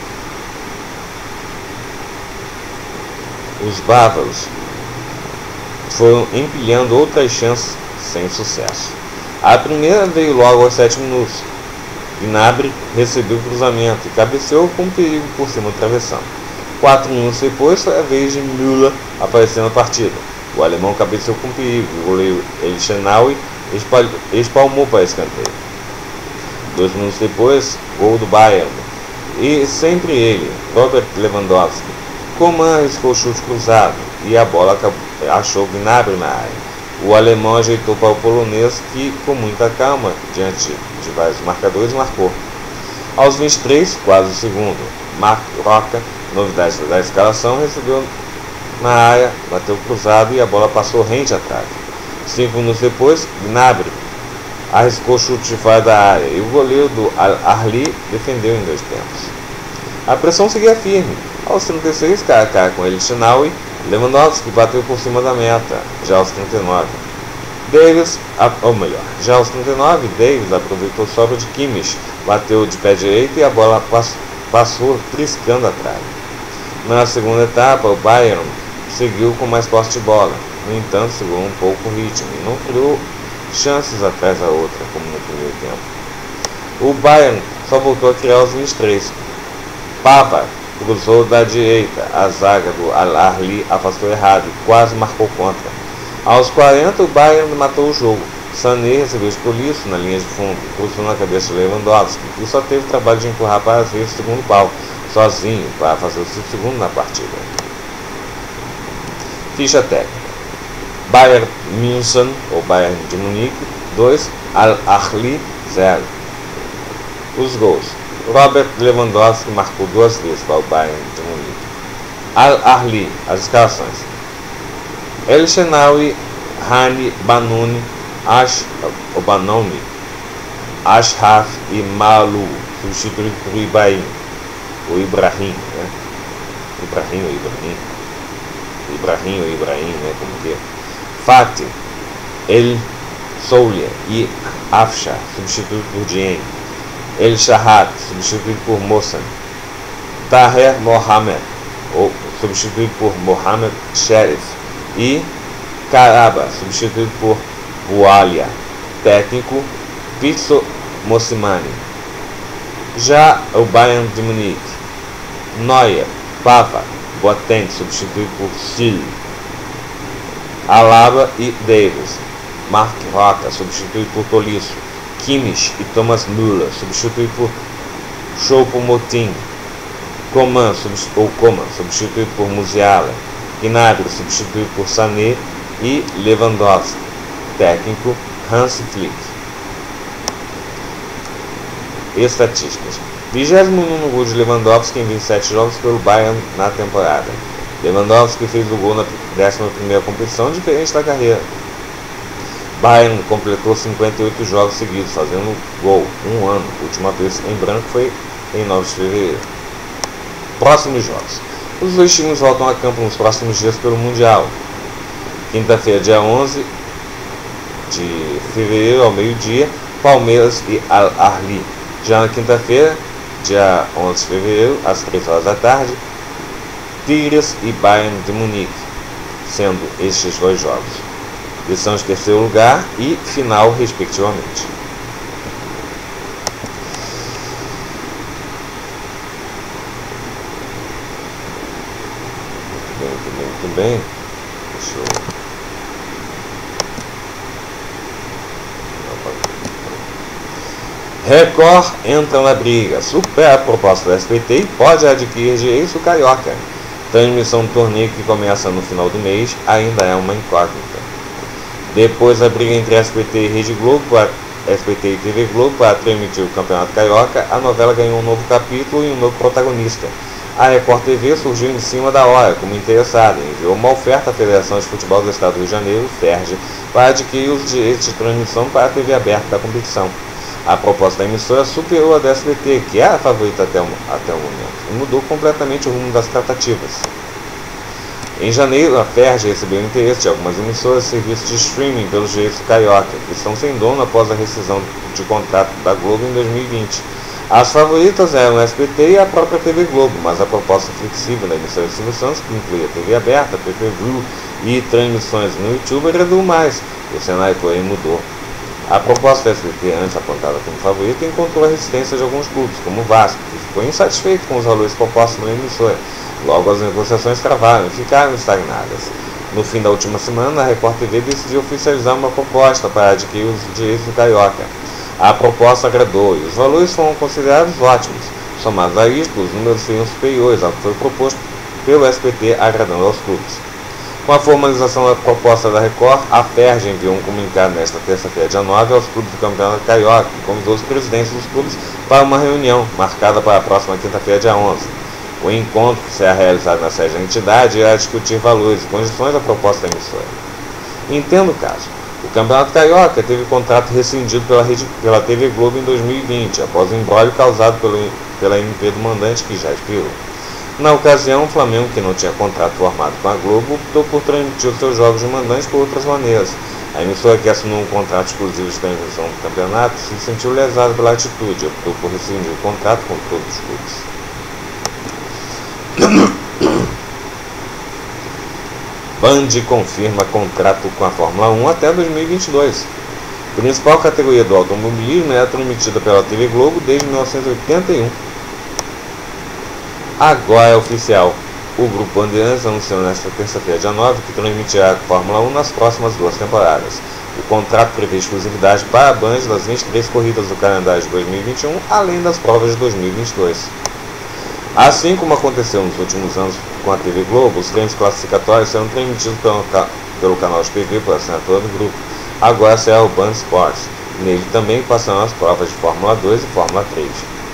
os bávaros foram empilhando outras chances sem sucesso. A primeira veio logo aos sete minutos. Gnabry recebeu o cruzamento e cabeceou com perigo por cima do travessão. Quatro minutos depois foi a vez de Müller aparecer na partida. O alemão cabeceou com perigo e o goleiro El Shenaoui espalmou para escanteio. Dois minutos depois, gol do Bayern. E sempre ele, Robert Lewandowski. Coman arriscou o chute cruzado e a bola achou Gnabry na área. O alemão ajeitou para o polonês que, com muita calma, diante de vários marcadores, marcou. Aos vinte e três, quase o segundo, Marc Roca, novidade da escalação, recebeu na área, bateu cruzado e a bola passou rente à trave. Cinco minutos depois, Gnabry arriscou o chute de fora da área e o goleiro do Al-Ahly defendeu em dois tempos. A pressão seguia firme. Aos trinta e seis, cara a cara com El Shenaoui, Lewandowski bateu por cima da meta. Já aos trinta e nove, Davis, ou melhor, já aos trinta e nove, Davis aproveitou a sobra de Kimmich, bateu de pé direito e a bola passou triscando a trave. Na segunda etapa, o Bayern seguiu com mais posse de bola, no entanto segurou um pouco o ritmo e não criou chances atrás da outra, como no primeiro tempo. O Bayern só voltou a criar aos vinte e três, Pava cruzou da direita, a zaga do Al-Ahly afastou errado e quase marcou contra. Aos quarenta, o Bayern matou o jogo. Sané recebeu escoliço na linha de fundo, cruzou na cabeça de Lewandowski, que só teve o trabalho de empurrar para as vezes o segundo pau, sozinho, para fazer o seu segundo na partida. Ficha técnica: Bayern München, ou Bayern de Munique, dois, Al-Ahly, zero. Os gols: Robert Lewandowski marcou duas vezes para o Bayern de Munique. Al-Ahly, as escalações: El Shenawi, Hani, Banuni, Ash, o Banoni, Ashraf e Malu, substituído por Ibrahim, o Ibrahim, né? Ibrahim ou Ibrahim, Ibrahim ou Ibrahim, né? Como que é? Fatih, El Soulia e Afshar, substituído por Dieng. El Shahat, substituído por Mohsen. Taher Mohamed, ou substituído por Mohamed Sherif. E Karaba, substituído por Boualia. Técnico: Pizzo Mosimani. Já o Bayern de Munique: Neuer, Pava, Boateng, substituído por Sil. Alaba e Davis. Mark Roca, substituído por Tolisso. Kimmich e Thomas Müller, substituído por Choupo-Moting. Coman, ou Coman, substituído por Musiala. Gnabry, substituído por Sané. E Lewandowski. Técnico: Hansi Flick. Estatísticas: vigésimo nono gol de Lewandowski em vinte e sete jogos pelo Bayern na temporada. Lewandowski fez o gol na décima primeira competição, diferente da carreira. Bayern completou cinquenta e oito jogos seguidos, fazendo gol um ano. A última vez em branco foi em nove de fevereiro. Próximos jogos: os dois times voltam a campo nos próximos dias pelo Mundial. Quinta-feira, dia onze de fevereiro, ao meio-dia, Palmeiras e Al-Ahly. Já na quinta-feira, dia onze de fevereiro, às três horas da tarde, Tigres e Bayern de Munique, sendo estes dois jogos decisão de terceiro lugar e final, respectivamente. Muito bem, muito bem, muito bem. Deixa eu... Record entra na briga, supera a proposta do S B T e pode adquirir direitos do Carioca. Transmissão do torneio, que começa no final do mês, ainda é uma incógnita. Depois da briga entre S B T e Rede Globo, S B T e T V Globo para transmitir o Campeonato Carioca, a novela ganhou um novo capítulo e um novo protagonista. A Record T V surgiu em cima da hora como interessada e enviou uma oferta à Federação de Futebol do Estado do Rio de Janeiro, FERJ, para adquirir os direitos de transmissão para a T V aberta da competição. A proposta da emissora superou a da S B T, que era a favorita até o, até o momento, e mudou completamente o rumo das tratativas. Em janeiro, a FERJ recebeu o interesse de algumas emissoras de serviços de streaming pelos direitos do Carioca, que estão sem dono após a rescisão de contrato da Globo em dois mil e vinte. As favoritas eram a S B T e a própria T V Globo, mas a proposta flexível da emissora de Silvio Santos, que incluía T V aberta, Pay Per View e transmissões no YouTube, agradou mais. O cenário, porém, mudou. A proposta da S B T, antes apontada como favorita, encontrou a resistência de alguns clubes, como o Vasco, que ficou insatisfeito com os valores propostos pela emissora. Logo, as negociações travaram e ficaram estagnadas. No fim da última semana, a Record T V decidiu oficializar uma proposta para adquirir os direitos do Carioca. A proposta agradou e os valores foram considerados ótimos. Somados a isto, os números seriam superiores ao que foi proposto pelo S B T, agradando aos clubes. Com a formalização da proposta da Record, a FERJ enviou um comunicado nesta terça-feira, dia nove, aos clubes do Campeonato Carioca e convidou os presidentes dos clubes para uma reunião marcada para a próxima quinta-feira, dia onze. O encontro, que será realizado na sede da entidade, irá discutir valores e condições da proposta da emissora. Entenda o caso. O Campeonato Carioca teve contrato rescindido pela, rede, pela T V Globo em dois mil e vinte, após o imbróglio causado pelo, pela M P do mandante, que já expirou. Na ocasião, o Flamengo, que não tinha contrato formado com a Globo, optou por transmitir os seus jogos de mandante por outras maneiras. A emissora, que assinou um contrato exclusivo de transmissão do campeonato, se sentiu lesada pela atitude e optou por rescindir o contrato com todos os clubes. Band confirma contrato com a Fórmula um até dois mil e vinte e dois. A principal categoria do automobilismo é transmitida pela T V Globo desde mil novecentos e oitenta e um. agora é oficial. O Grupo Bandeirantes anunciou nesta terça-feira, dia nove, que transmitirá a Fórmula um nas próximas duas temporadas. O contrato prevê exclusividade para a Band das vinte e três corridas do calendário de dois mil e vinte e um, além das provas de dois mil e vinte e dois. Assim como aconteceu nos últimos anos com a T V Globo, os treinos classificatórios serão transmitidos pelo, pelo canal de T V por assinatura do grupo. Agora será o Band Sports. Nele também passarão as provas de Fórmula dois e Fórmula três.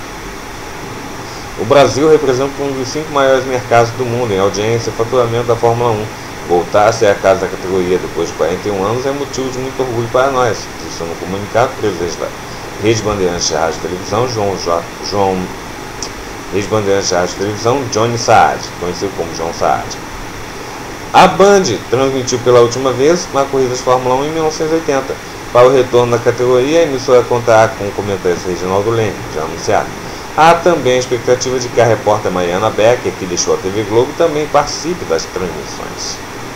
O Brasil representa um dos cinco maiores mercados do mundo em audiência e faturamento da Fórmula um. Voltar a ser a casa da categoria depois de quarenta e um anos é motivo de muito orgulho para nós, disse no comunicado o presidente da Rede Bandeirantes de Rádio e Televisão, João, João Rede Bandeirantes de Rádio e Televisão, Johnny Saad, conhecido como João Saad. A Band transmitiu pela última vez uma corrida de Fórmula um em mil novecentos e oitenta. Para o retorno da categoria, a emissora contará com o comentarista Reginaldo Leme, já anunciado. Há também a expectativa de que a repórter Mariana Becker, que deixou a T V Globo, também participe das transmissões.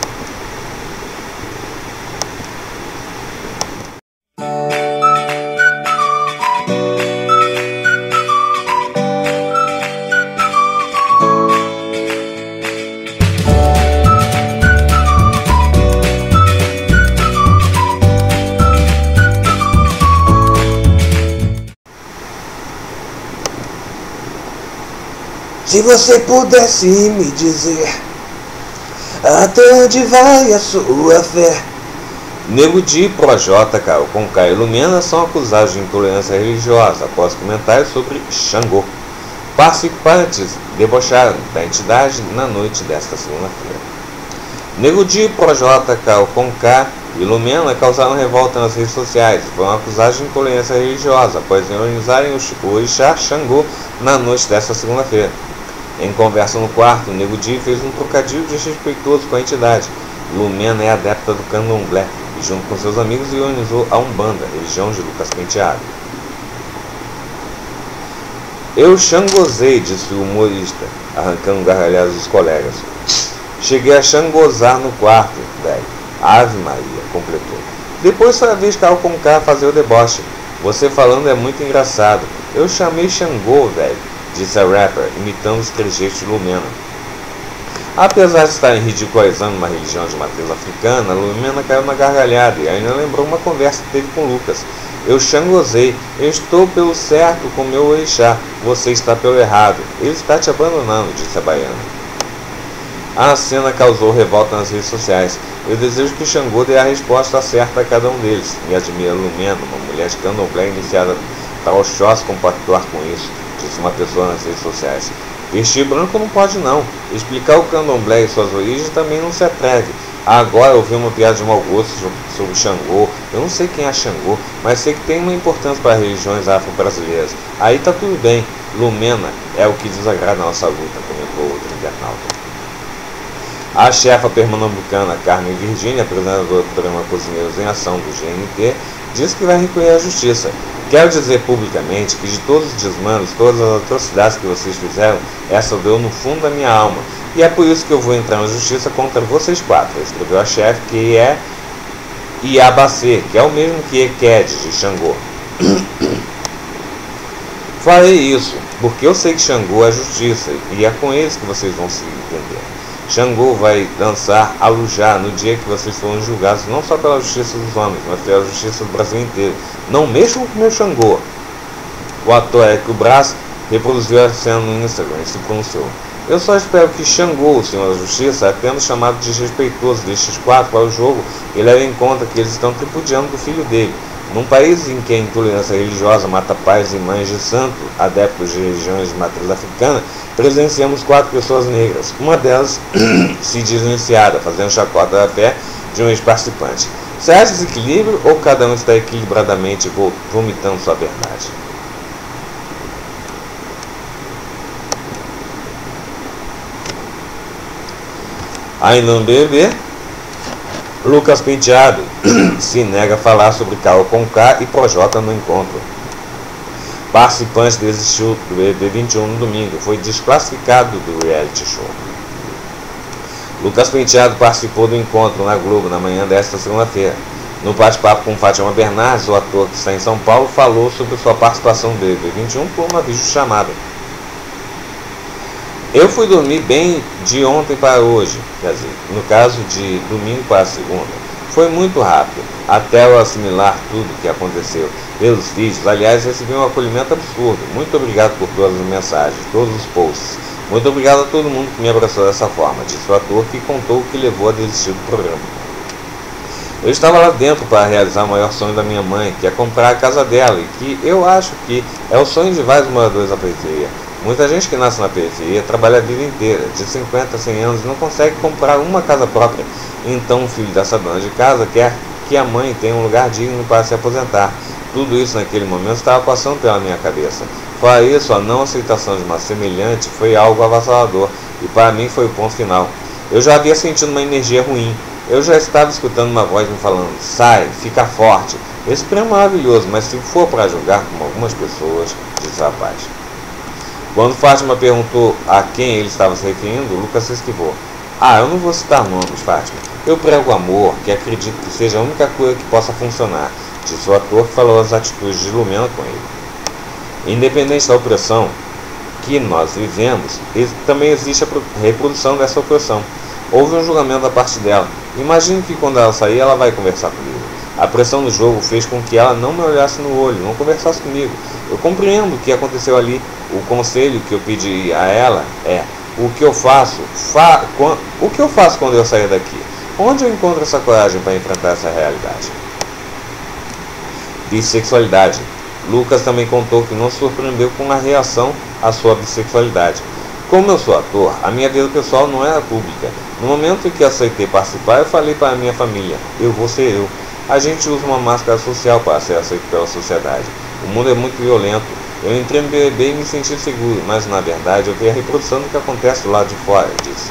Se você pudesse me dizer até onde vai a sua fé. Nego Di, Projota, Carol Conká e Lumena são acusados de intolerância religiosa após comentários sobre Xangô. Participantes debocharam da entidade na noite desta segunda-feira. Nego Di, Projota, Carol Conká e Lumena causaram revolta nas redes sociais e foram acusados de intolerância religiosa após ironizarem o orixá Xangô na noite desta segunda-feira. Em conversa no quarto, Nego Di fez um trocadilho desrespeitoso com a entidade. Lumena é adepta do candomblé e, junto com seus amigos, ironizou a Umbanda, religião de Lucas Penteado. Eu xangozei, disse o humorista, arrancando gargalhadas dos colegas. Cheguei a xangozar no quarto, velho. Ave Maria, completou. Depois foi a vez Carol Conká fazer o deboche. Você falando é muito engraçado. Eu chamei Xangô, velho, disse a rapper, imitando os trejeitos de Lumena. Apesar de estarem ridicularizando uma religião de matriz africana, Lumena caiu na gargalhada e ainda lembrou uma conversa que teve com Lucas. Eu xangozei, eu estou pelo certo com meu orixá, você está pelo errado, ele está te abandonando, disse a baiana. A cena causou revolta nas redes sociais. Eu desejo que Xangô dê a resposta certa a cada um deles. Me admira Lumena, uma mulher de candomblé iniciada para Oxóssi compactuar com isso, disse uma pessoa nas redes sociais. Vestir branco não pode não. Explicar o candomblé e suas origens também não se atreve. Agora eu ouvi uma piada de mau gosto sobre Xangô. Eu não sei quem é Xangô, mas sei que tem uma importância para as religiões afro-brasileiras. Aí tá tudo bem. Lumena é o que desagrada a nossa luta, comentou outro internauta. A chefa pernambucana Carmen Virginia, apresentadora do programa Cozinheiros em Ação do G N T, disse que vai recorrer à justiça. Quero dizer publicamente que de todos os desmandos, todas as atrocidades que vocês fizeram, essa doeu no fundo da minha alma. E é por isso que eu vou entrar na justiça contra vocês quatro, escreveu a chefe, que é Iabacê, que é o mesmo que Eked, de Xangô. Falei isso, porque eu sei que Xangô é justiça, e é com eles que vocês vão se entender. Xangô vai dançar Alujá no dia que vocês foram julgados não só pela justiça dos homens, mas pela justiça do Brasil inteiro. Não mexam com o meu Xangô. O ator Érico Braz reproduziu a cena no Instagram e se pronunciou. Eu só espero que Xangô, o Senhor da Justiça, apenas chamado de desrespeitoso destes quatro para o jogo, e leve em conta que eles estão tripudiando do filho dele. Num país em que a intolerância religiosa mata pais e mães de santo, adeptos de religiões de matriz africana, presenciamos quatro pessoas negras. Uma delas se diz iniciada, fazendo chacota da fé de um ex-participante. Será desequilíbrio ou cada um está equilibradamente vomitando sua verdade? Ainda no B B B, Lucas Penteado se nega a falar sobre Carol Conká e Projota no encontro. Participante desistiu do B B B vinte e um no domingo, foi desclassificado do reality show. Lucas Penteado participou do encontro na Globo na manhã desta segunda-feira. No bate-papo com Fátima Bernardes, o ator que está em São Paulo falou sobre sua participação no B B B vinte e um por uma videochamada. Eu fui dormir bem de ontem para hoje, quer dizer, no caso de domingo para segunda. Foi muito rápido, até eu assimilar tudo o que aconteceu pelos vídeos. Aliás, recebi um acolhimento absurdo. Muito obrigado por todas as mensagens, todos os posts. Muito obrigado a todo mundo que me abraçou dessa forma, disse o ator, que contou o que levou a desistir do programa. Eu estava lá dentro para realizar o maior sonho da minha mãe, que é comprar a casa dela, e que eu acho que é o sonho de vários moradores da periferia. Muita gente que nasce na periferia trabalha a vida inteira, de cinquenta a cem anos, e não consegue comprar uma casa própria. Então o filho dessa dona de casa quer que a mãe tenha um lugar digno para se aposentar. Tudo isso naquele momento estava passando pela minha cabeça. Fora isso, a não aceitação de uma semelhante foi algo avassalador, e para mim foi o ponto final. Eu já havia sentido uma energia ruim. Eu já estava escutando uma voz me falando: sai, fica forte. Esse prêmio é maravilhoso, mas se for para jogar como algumas pessoas, disse o rapaz. Quando Fátima perguntou a quem ele estava se referindo, Lucas se esquivou. Ah, eu não vou citar nomes, Fátima. Eu prego amor, que acredito que seja a única coisa que possa funcionar, disse o ator, que falou as atitudes de Lumena com ele. Independente da opressão que nós vivemos, também existe a reprodução dessa opressão. Houve um julgamento da parte dela. Imagino que quando ela sair, ela vai conversar comigo. A pressão do jogo fez com que ela não me olhasse no olho, não conversasse comigo. Eu compreendo o que aconteceu ali. O conselho que eu pedi a ela é: o que eu faço, fa o que eu faço quando eu sair daqui? Onde eu encontro essa coragem para enfrentar essa realidade? Bissexualidade. Lucas também contou que não se surpreendeu com a reação à sua bissexualidade. Como eu sou ator, a minha vida pessoal não era pública. No momento em que aceitei participar, eu falei para a minha família: eu vou ser eu. A gente usa uma máscara social para ser aceito pela sociedade. O mundo é muito violento. Eu entrei no B B B e me senti seguro, mas na verdade eu vi a reprodução do que acontece do lado de fora, disse.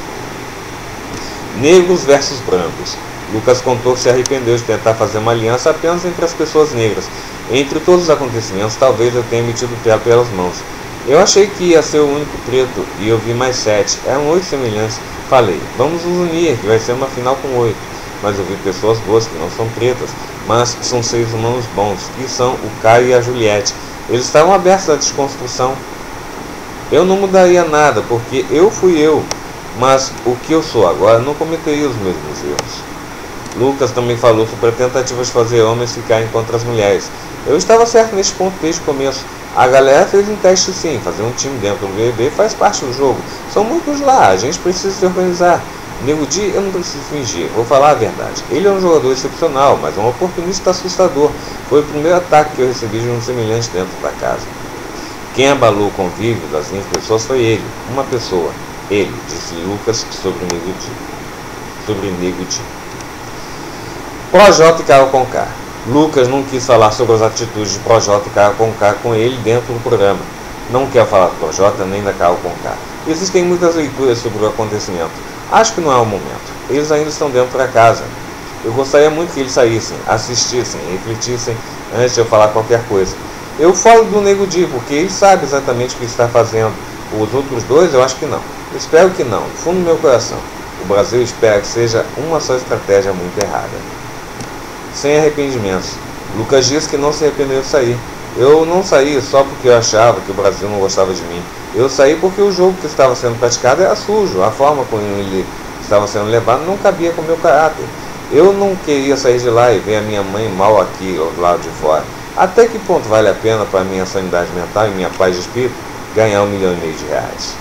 Negros versus brancos. Lucas contou que se arrependeu de tentar fazer uma aliança apenas entre as pessoas negras. Entre todos os acontecimentos, talvez eu tenha metido o pé pelas mãos. Eu achei que ia ser o único preto e eu vi mais sete. Eram oito semelhantes. Falei: vamos nos unir, que vai ser uma final com oito. Mas eu vi pessoas boas que não são pretas, mas são seres humanos bons, que são o Caio e a Juliette. Eles estavam abertos à desconstrução. Eu não mudaria nada, porque eu fui eu, mas o que eu sou agora não cometeria os mesmos erros. Lucas também falou sobre a tentativa de fazer homens ficarem contra as mulheres. Eu estava certo neste ponto desde o começo. A galera fez um teste sim, fazer um time dentro do B B B faz parte do jogo. São muitos lá, a gente precisa se organizar. Nego Di, eu não preciso fingir, vou falar a verdade. Ele é um jogador excepcional, mas é um oportunista assustador. Foi o primeiro ataque que eu recebi de um semelhante dentro da casa. Quem abalou o convívio das minhas pessoas foi ele, uma pessoa. Ele, disse Lucas sobre o Nego Di. Sobre Nego Di. Projota e Carol Conká. Lucas não quis falar sobre as atitudes de Projota e Carol Conká com ele dentro do programa. Não quer falar do Projota nem da Carol Conká. Existem muitas leituras sobre o acontecimento. Acho que não é o momento. Eles ainda estão dentro da casa. Eu gostaria muito que eles saíssem, assistissem, refletissem antes de eu falar qualquer coisa. Eu falo do Nego Di porque ele sabe exatamente o que está fazendo. Os outros dois eu acho que não. Espero que não, no fundo do meu coração. O Brasil espera que seja uma só estratégia muito errada. Sem arrependimentos. Lucas disse que não se arrependeu de sair. Eu não saí só porque eu achava que o Brasil não gostava de mim. Eu saí porque o jogo que estava sendo praticado era sujo. A forma como ele estava sendo levado não cabia com o meu caráter. Eu não queria sair de lá e ver a minha mãe mal aqui, ao lado de fora. Até que ponto vale a pena para a minha sanidade mental e minha paz de espírito ganhar um milhão e meio de reais?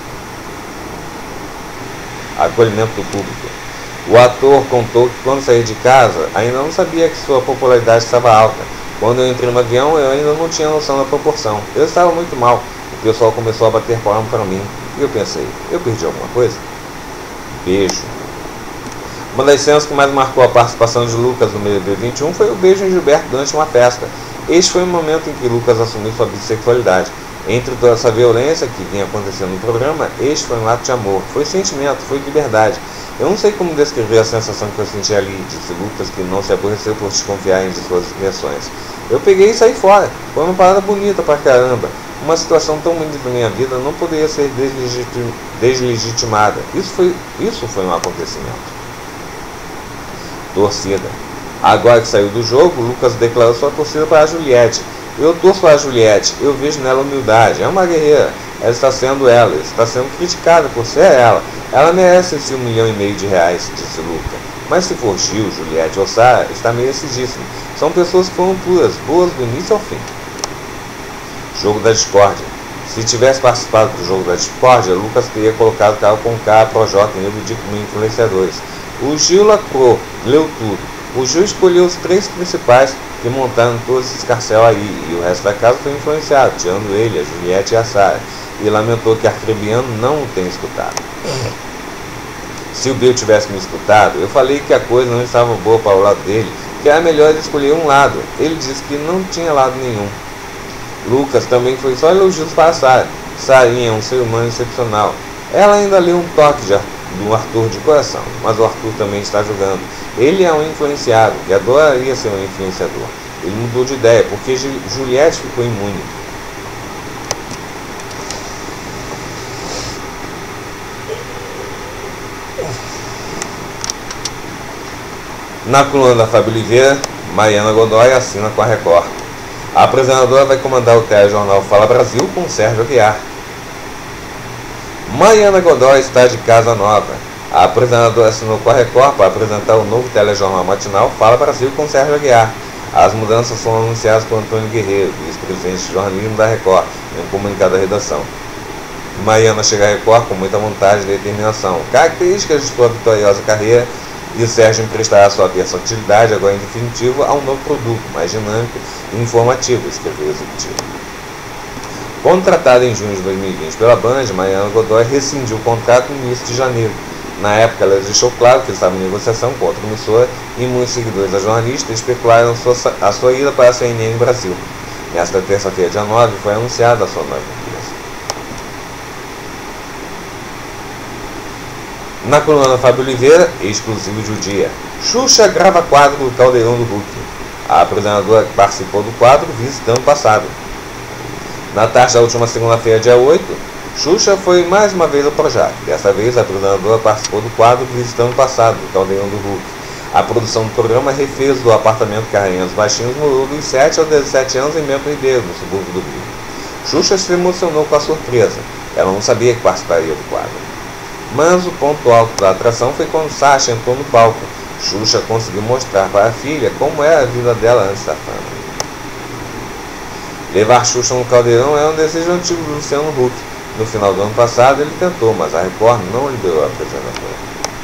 Acolhimento do público. O ator contou que quando saiu de casa ainda não sabia que sua popularidade estava alta. Quando eu entrei no avião eu ainda não tinha noção da proporção. Eu estava muito mal. O pessoal começou a bater palma para mim. E eu pensei: eu perdi alguma coisa? Beijo. Uma das cenas que mais marcou a participação de Lucas no B B B vinte e um foi o beijo em Gilberto durante uma festa. Este foi o momento em que Lucas assumiu sua bissexualidade. Entre toda essa violência que vinha acontecendo no programa, este foi um ato de amor. Foi sentimento, foi liberdade. Eu não sei como descrever a sensação que eu senti ali, disse Lucas, que não se aborreceu por desconfiar de suas expressões. Eu peguei e saí fora. Foi uma parada bonita pra caramba. Uma situação tão bonita da minha vida não poderia ser deslegitim... deslegitimada. Isso foi, isso foi um acontecimento. Torcida. Agora que saiu do jogo, Lucas declarou sua torcida para a Juliette. Eu torço para a Juliette, eu vejo nela humildade, é uma guerreira. ela está sendo ela, está sendo criticada por ser ela. Ela merece esse um milhão e meio de reais, disse Luca. Mas se for Gil, Juliette ou Sara, está merecidíssimo. São pessoas que foram puras, boas do início ao fim. Jogo da discórdia. Se tivesse participado do jogo da discórdia, Lucas teria colocado Carol Conká, Projota e Nego Di como influenciadores. O Gil lacrou, leu tudo. O Gil escolheu os três principais que montaram todos esses carcel aí, e o resto da casa foi influenciado, tirando ele, a Juliette e a Sara, e lamentou que Arcrebiano não o tenha escutado. Se o Bill tivesse me escutado, eu falei que a coisa não estava boa para o lado dele, que era melhor ele escolher um lado. Ele disse que não tinha lado nenhum. Lucas também foi só elogios para a Sara. Sarinha é um ser humano excepcional. Ela ainda leu um toque de, do Arthur de coração, mas o Arthur também está jogando. Ele é um influenciado, e adoraria ser um influenciador. Ele mudou de ideia, porque Juliette ficou imune. Na coluna da Fábio Oliveira, Mariana Godoy assina com a Record. A apresentadora vai comandar o telejornal Fala Brasil com Sérgio Aguiar. Mariana Godoy está de casa nova. A apresentadora assinou com a Record para apresentar o novo telejornal matinal Fala Brasil com Sérgio Aguiar. As mudanças foram anunciadas por Antônio Guerreiro, vice-presidente de jornalismo da Record, em um comunicado da redação. Mariana chega à Record com muita vontade e determinação, características de sua vitoriosa carreira, e Sérgio emprestará sua versatilidade, agora em definitivo, a um novo produto, mais dinâmico e informativo, escreveu o executivo. Contratada em junho de dois mil e vinte pela Band, Mariana Godoy rescindiu o contrato no início de janeiro. Na época, ela deixou claro que estava em negociação com outra emissora e muitos seguidores da jornalista especularam sua, a sua ida para a C N N Brasil. Nesta terça-feira, dia nove, foi anunciada a sua nova empresa. Na coluna Fábio Oliveira, exclusivo de O Dia, Xuxa grava quadro do Caldeirão do Hulk. A apresentadora participou do quadro visitando o passado. Na tarde da última segunda-feira, dia oito, Xuxa foi mais uma vez ao Projac. Dessa vez, a apresentadora participou do quadro visitando o passado do Caldeirão do Hulk. A produção do programa refez do apartamento que a Rainha dos Baixinhos morou dos sete aos dezessete anos em Bento Ribeiro, no subúrbio do Rio. Xuxa se emocionou com a surpresa. Ela não sabia que participaria do quadro. Mas o ponto alto da atração foi quando Sasha entrou no palco. Xuxa conseguiu mostrar para a filha como era a vida dela antes da fama. Levar Xuxa no Caldeirão era um desejo antigo do Luciano Huck. No final do ano passado ele tentou, mas a Record não liberou a apresentadora.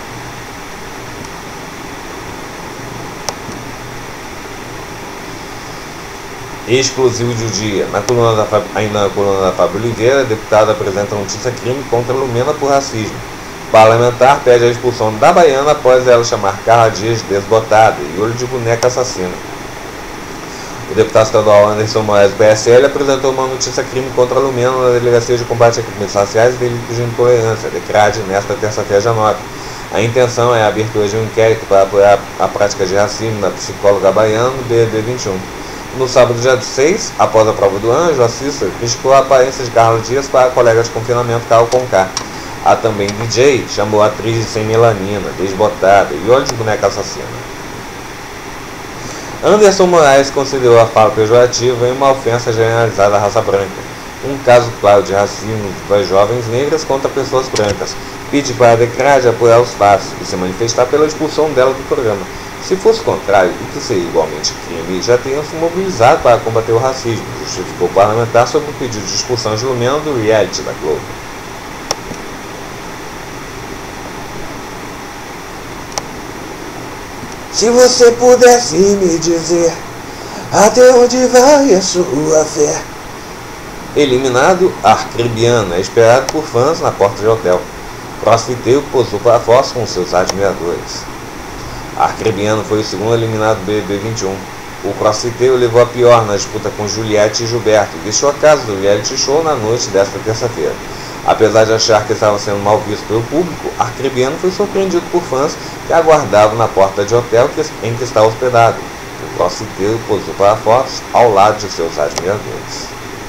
Exclusivo de O Dia. Na coluna da Fab... Ainda na coluna da Fábio Oliveira, a deputada apresenta notícia crime contra Lumena por racismo. Parlamentar pede a expulsão da baiana após ela chamar Carla Dias de desbotada e olho de boneca assassina. O deputado estadual Anderson Moraes, do P S L, apresentou uma notícia crime contra Lumena na Delegacia de Combate a Crimes Raciais e Delitos de Intolerância, DECRAD, nesta terça-feira, dia nove. A intenção é a abertura de um inquérito para apoiar a prática de racismo da psicóloga baiana no B B vinte e um. No sábado, dia seis, após a prova do anjo, a Cícero criticou a aparência de Carla Dias para a colega de confinamento Carol Conká. A também D J chamou a atriz de sem melanina, desbotada e olho de boneca assassina. Anderson Moraes considerou a fala pejorativa em uma ofensa generalizada à raça branca, um caso claro de racismo das jovens negras contra pessoas brancas. Pede para a DECRAD apoiar os fatos e se manifestar pela expulsão dela do programa. Se fosse contrário, o que seria igualmente crime, já teriam se mobilizado para combater o racismo, justificou o parlamentar sobre o pedido de expulsão de Lumena do reality da Globo. Se você pudesse me dizer até onde vai a sua fé. Eliminado, Arcrebiano é esperado por fãs na porta de hotel. Crossfiteiro posou para a foto com seus admiradores. Arcrebiano foi o segundo eliminado do B B vinte e um. O crossfiteiro levou a pior na disputa com Juliette e Gilberto e deixou a casa do reality show na noite desta terça-feira. Apesar de achar que estava sendo mal visto pelo público, Arcrebiano foi surpreendido por fãs que aguardavam na porta de hotel em que está hospedado. O crossfiteiro posou para fotos ao lado de seus admiradores.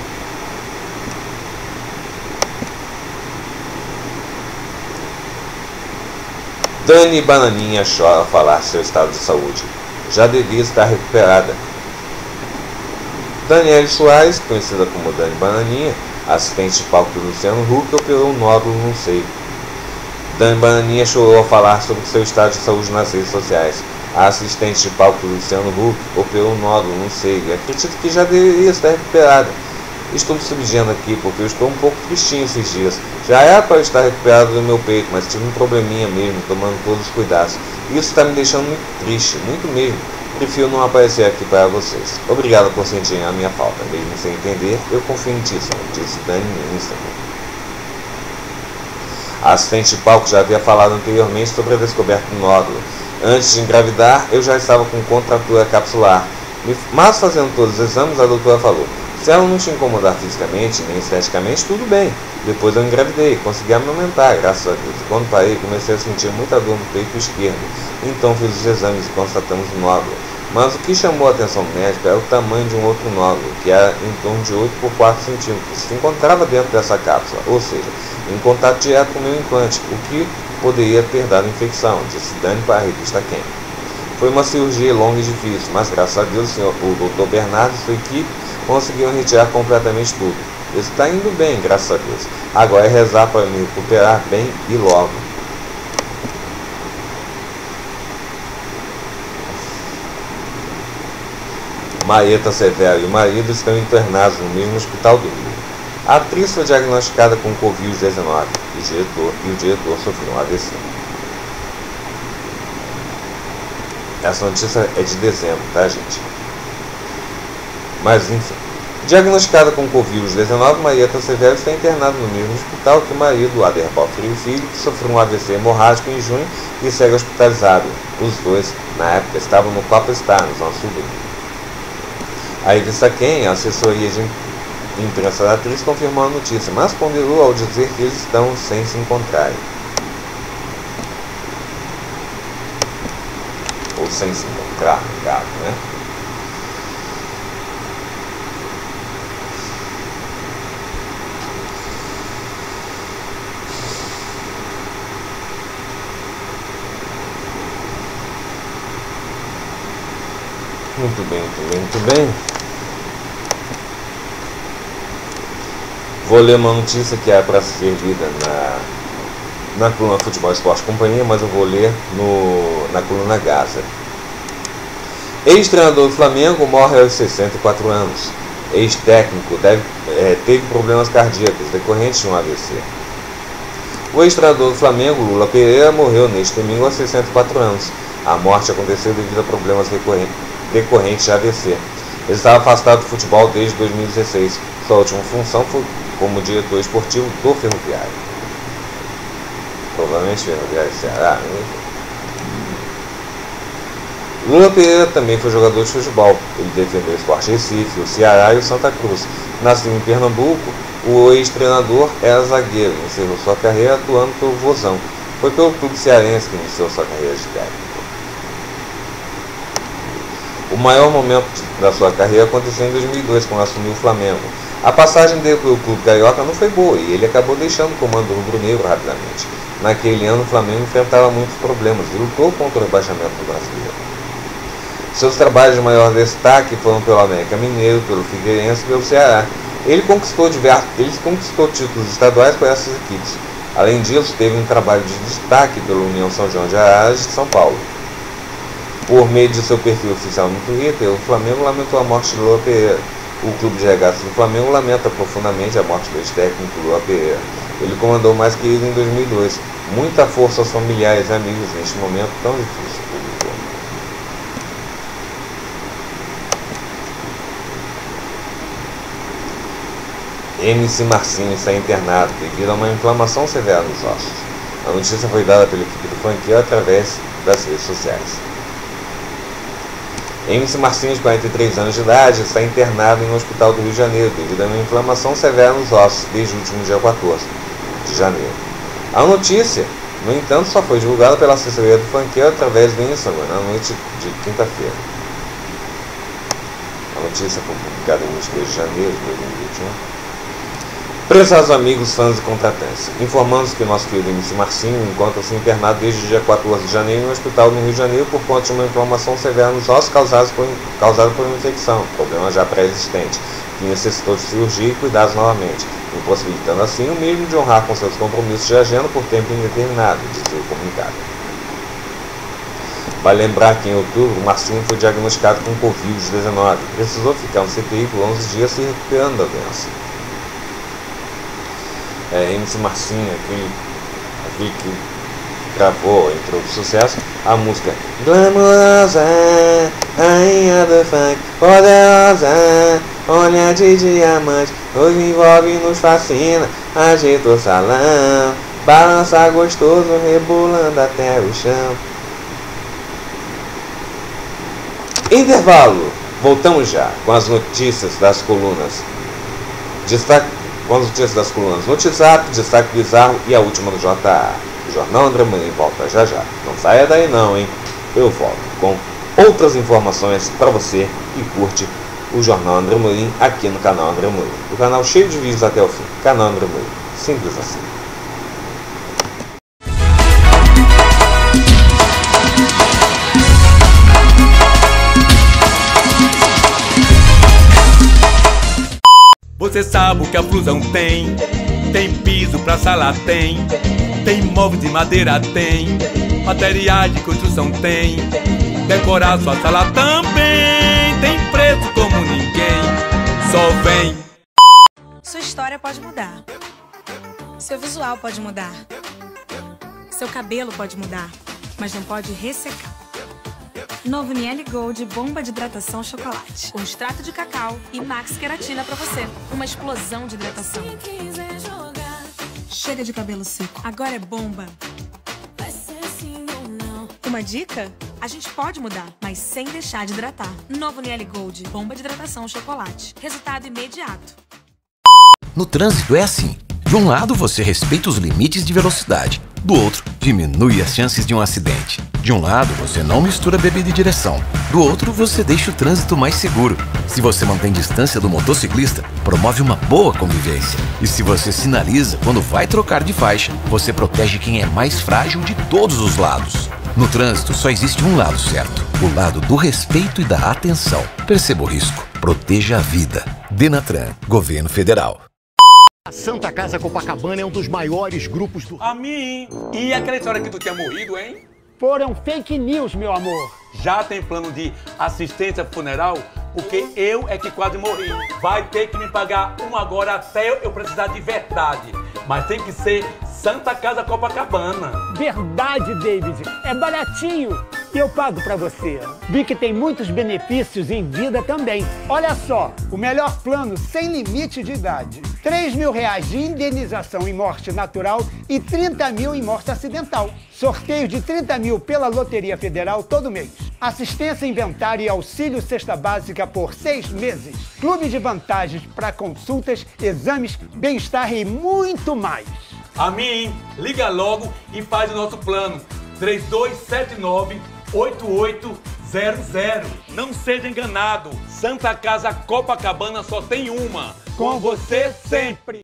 Dani Bananinha chora ao falar seu estado de saúde. Já devia estar recuperada. Daniele Soares, conhecida como Dani Bananinha, Assistente de palco do Luciano Huck operou um nódulo no seio. Dani Bananinha chorou ao falar sobre seu estado de saúde nas redes sociais. A assistente de palco do Luciano Huck operou um nódulo no seio e acredito que já deveria estar recuperada. Estou me submetendo aqui porque eu estou um pouco tristinho esses dias. Já era para estar recuperado do meu peito, mas tive um probleminha mesmo, tomando todos os cuidados. Isso está me deixando muito triste, muito mesmo. Prefiro não aparecer aqui para vocês. Obrigado por sentirem a minha falta. Mesmo sem entender, eu confio em ti, senhor, disse Dani no Instagram. A assistente de palco já havia falado anteriormente sobre a descoberta do nódulo. Antes de engravidar, eu já estava com contratura capsular. Mas fazendo todos os exames, a doutora falou: se ela não te incomodar fisicamente nem esteticamente, tudo bem. Depois eu engravidei, consegui amamentar, graças a Deus. Quando parei, comecei a sentir muita dor no peito esquerdo. Então fiz os exames e constatamos o nódulo. Mas o que chamou a atenção do médico era o tamanho de um outro nódulo, que era em torno de oito por quatro centímetros. Se encontrava dentro dessa cápsula, ou seja, em contato direto com o meu implante, o que poderia ter dado infecção, disse Dani para a revista Quem. Foi uma cirurgia longa e difícil, mas graças a Deus o, senhor, o doutor Bernardo e sua equipe conseguiram retirar completamente tudo. Está indo bem, graças a Deus. Agora é rezar para me recuperar bem e logo. Marieta Severo e o marido estão internados no mesmo hospital do Rio. A atriz foi diagnosticada com covid dezenove e o diretor, e o diretor sofreu um A V C. Essa notícia é de dezembro, tá, gente? Mas enfim. Diagnosticada com covid dezenove, Marieta Severo está internada no mesmo hospital que o marido, Aderbal Freire Filho, que sofreu um A V C hemorrágico em junho e segue hospitalizado. Os dois, na época, estavam no Copa Star, no Zona Sul do Rio. A revista Quem, a assessoria de imprensa da atriz, confirmou a notícia, mas ponderou ao dizer que eles estão sem se encontrarem. Ou sem se encontrar, no caso, né? Muito bem, muito bem, muito bem. Vou ler uma notícia que é para ser lida na, na coluna Futebol Esporte Companhia, mas eu vou ler no, na coluna Gaza. Ex-treinador do Flamengo morre aos sessenta e quatro anos. Ex-técnico deve, é, teve problemas cardíacos decorrentes de um A V C. O ex-treinador do Flamengo, Lula Pereira, morreu neste domingo aos sessenta e quatro anos. A morte aconteceu devido a problemas recorrentes. decorrente de A V C. Ele estava afastado do futebol desde dois mil e dezesseis. Sua última função foi como diretor esportivo do Ferroviário. Provavelmente Ferroviário Ceará. Né? Lula Pereira também foi jogador de futebol. Ele defendeu o Sport Recife, o Ceará e o Santa Cruz. Nascido em Pernambuco, o ex-treinador era zagueiro e encerrou sua carreira atuando pelo Vozão. Foi pelo clube cearense que iniciou sua carreira de técnico. O maior momento da sua carreira aconteceu em dois mil e dois, quando assumiu o Flamengo. A passagem dele pelo clube carioca não foi boa e ele acabou deixando o comando rubro-negro rapidamente. Naquele ano, o Flamengo enfrentava muitos problemas e lutou contra o rebaixamento do brasileiro. Seus trabalhos de maior destaque foram pelo América Mineiro, pelo Figueirense e pelo Ceará. Ele conquistou, diversos, ele conquistou títulos estaduais com essas equipes. Além disso, teve um trabalho de destaque pela União São João de Araras de São Paulo. Por meio de seu perfil oficial no Twitter, o Flamengo lamentou a morte de Lula Pereira. O clube de regatas do Flamengo lamenta profundamente a morte do ex-técnico Lula Pereira. Ele comandou mais que ele em dois mil e dois. Muita força aos familiares e amigos neste momento tão difícil. Publicou. M C Marcinho está internado devido a uma inflamação severa nos ossos. A notícia foi dada pela equipe do Funkeiro através das redes sociais. M C Marcinho, de quarenta e três anos de idade, está internado em um hospital do Rio de Janeiro devido a uma inflamação severa nos ossos desde o último dia quatorze de janeiro. A notícia, no entanto, só foi divulgada pela assessoria do Funkeiro através do Instagram na noite de quinta-feira. A notícia foi publicada em vinte e três de janeiro de dois mil e vinte e um. Prezados amigos, fãs e contratantes, informamos que nosso querido M C Marcinho encontra-se internado desde o dia quatorze de janeiro no hospital no Rio de Janeiro por conta de uma inflamação severa nos ossos causada por, causada por uma infecção, problema já pré-existente, que necessitou de cirurgia e cuidados novamente. impossibilitando assim o mesmo de honrar com seus compromissos de agenda por tempo indeterminado, diz o comunicado. Vale lembrar que em outubro, Marcinho foi diagnosticado com covid dezenove e precisou ficar no C T I por onze dias se recuperando da doença. É, M C Marcinho, aquele, aquele que gravou, entre outros sucessos, a música Glamourosa, rainha do funk, poderosa, olha de diamante, nos envolve e nos fascina, agita o salão, balança gostoso, rebolando até o chão. Intervalo, voltamos já com as notícias das colunas. Destaque com as notícias das colunas no WhatsApp, destaque bizarro e a última do J A. O Jornal André Moreira volta já já. Não saia daí não, hein? Eu volto com outras informações para você que curte o Jornal André Moreira aqui no canal André Moreira. O canal cheio de vídeos até o fim. Canal André Moreira. Simples assim. Você sabe o que a Flusão tem? Tem piso pra sala, tem. Tem móveis de madeira, tem. Materiais de construção, tem. Decorar sua sala também. Tem preço como ninguém. Só vem. Sua história pode mudar. Seu visual pode mudar. Seu cabelo pode mudar, mas não pode ressecar. Novo Niele Gold Bomba de Hidratação Chocolate. Com extrato de cacau e Max Queratina pra você. Uma explosão de hidratação. Chega de cabelo seco. Agora é bomba. Uma dica? A gente pode mudar, mas sem deixar de hidratar. Novo Niele Gold Bomba de Hidratação Chocolate. Resultado imediato. No trânsito é assim. De um lado, você respeita os limites de velocidade. Do outro, diminui as chances de um acidente. De um lado, você não mistura bebida e direção. Do outro, você deixa o trânsito mais seguro. Se você mantém distância do motociclista, promove uma boa convivência. E se você sinaliza quando vai trocar de faixa, você protege quem é mais frágil de todos os lados. No trânsito, só existe um lado certo. O lado do respeito e da atenção. Perceba o risco. Proteja a vida. Denatran, Governo Federal. A Santa Casa Copacabana é um dos maiores grupos do... A mim! E aquela história que tu tinha morrido, hein? Foram fake news, meu amor. Já tem plano de assistência funeral? Porque eu é que quase morri. Vai ter que me pagar um agora até eu precisar de verdade. Mas tem que ser Santa Casa Copacabana. Verdade, David. É baratinho. E eu pago pra você. Vi que tem muitos benefícios em vida também. Olha só, o melhor plano sem limite de idade. três mil reais de indenização em morte natural e trinta mil em morte acidental. Sorteio de trinta mil pela Loteria Federal todo mês. Assistência inventário e auxílio cesta básica por seis meses. Clube de vantagens para consultas, exames, bem-estar e muito mais. A mim, liga logo e faz o nosso plano. três dois sete nove, oito oito zero zero. Não seja enganado. Santa Casa Copacabana só tem uma. Com você sempre.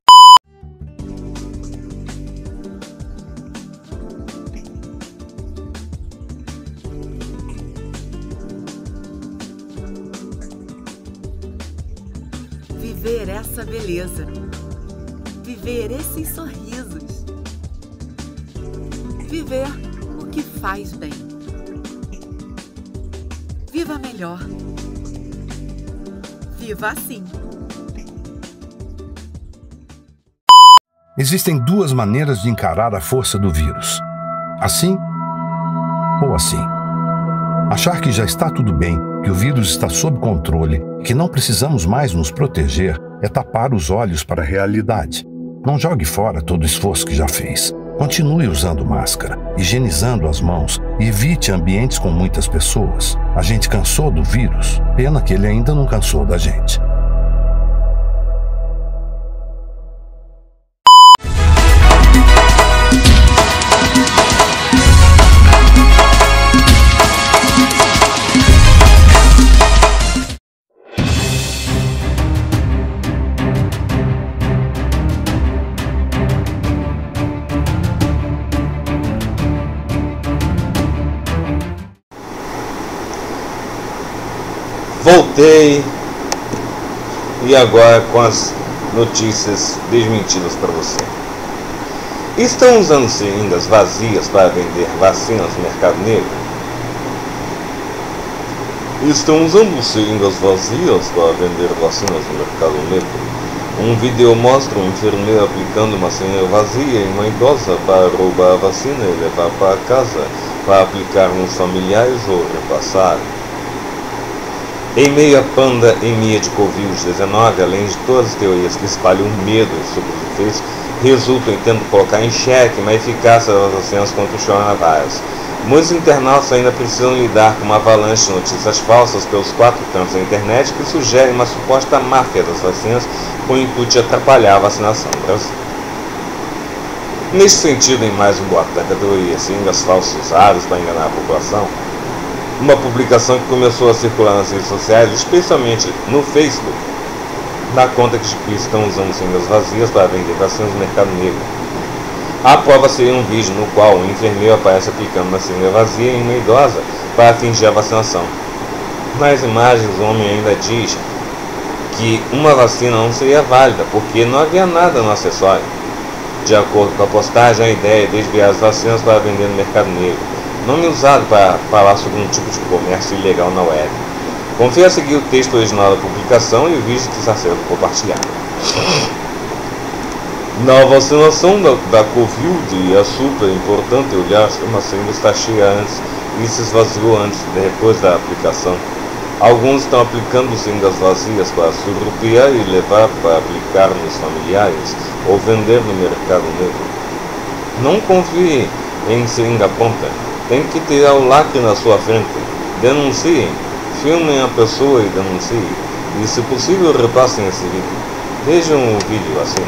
Viver essa beleza. Viver esses sorrisos. Viver o que faz bem. Viva melhor. Viva assim. Existem duas maneiras de encarar a força do vírus. Assim ou assim. Achar que já está tudo bem, que o vírus está sob controle, que não precisamos mais nos proteger, é tapar os olhos para a realidade. Não jogue fora todo o esforço que já fez. Continue usando máscara, higienizando as mãos e evite ambientes com muitas pessoas. A gente cansou do vírus, pena que ele ainda não cansou da gente. Voltei, e agora com as notícias desmentidas para você. Estão usando seringas vazias para vender vacinas no mercado negro? Estão usando seringas vazias para vender vacinas no mercado negro? Um vídeo mostra um enfermeiro aplicando uma seringa vazia em uma idosa para roubar a vacina e levar para casa para aplicar nos familiares ou repassar. Em meio à pandemia de covid dezenove, além de todas as teorias que espalham medo sobre os efeitos, resultam em tendo colocar em xeque a eficácia das vacinas contra o coronavírus. Muitos internautas ainda precisam lidar com uma avalanche de notícias falsas pelos quatro cantos da internet que sugerem uma suposta máfia das vacinas com o intuito de atrapalhar a vacinação no Brasil. Neste sentido, em mais um boato da categoria seringas falsas usadas para enganar a população, uma publicação que começou a circular nas redes sociais, especialmente no Facebook, dá conta que estão usando seringas vazias para vender vacinas no mercado negro. A prova seria um vídeo no qual um enfermeiro aparece aplicando uma seringa vazia em uma idosa para fingir a vacinação. Nas imagens, o homem ainda diz que uma vacina não seria válida porque não havia nada no acessório. De acordo com a postagem, a ideia é desviar as vacinas para vender no mercado negro, nome usado para falar sobre um tipo de comércio ilegal na web. Confira a seguir o texto original da publicação e o vídeo que está sendo compartilhado. Na vacinação da, da Covid é super importante olhar se uma seringa está cheia antes e se esvaziou antes e depois da aplicação. Alguns estão aplicando seringas vazias para surrupiar e levar para aplicar nos familiares ou vender no mercado negro. Não confie em seringa pronta. Tem que tirar o lacre na sua frente. Denunciem. Filmem a pessoa e denunciem. E, se possível, repassem esse vídeo. Vejam o vídeo assim.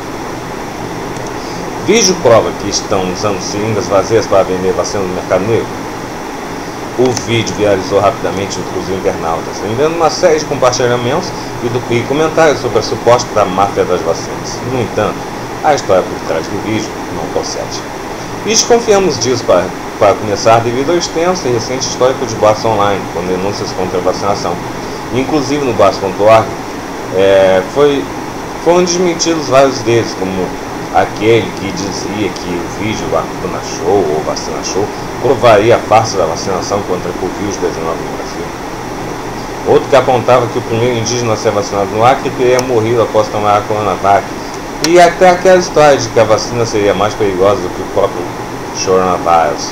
Vídeo prova que estão usando seringas vazias para vender vacina no mercado negro. O vídeo viralizou rapidamente entre os internautas, rendendo uma série de compartilhamentos e, do, e comentários sobre a suposta máfia das vacinas. No entanto, a história por trás do vídeo não procede. E desconfiamos disso para, para começar devido ao extenso e recente histórico de boatos online com denúncias contra a vacinação. Inclusive no boatos ponto org é, foi, foram desmentidos vários deles, como aquele que dizia que o vídeo Vacuna Show ou Vacina Show provaria a farsa da vacinação contra a covid dezenove no Brasil. Outro que apontava que o primeiro indígena a ser vacinado no Acre teria morrido após tomar a Coronavac. E até aquela história de que a vacina seria mais perigosa do que o próprio coronavírus.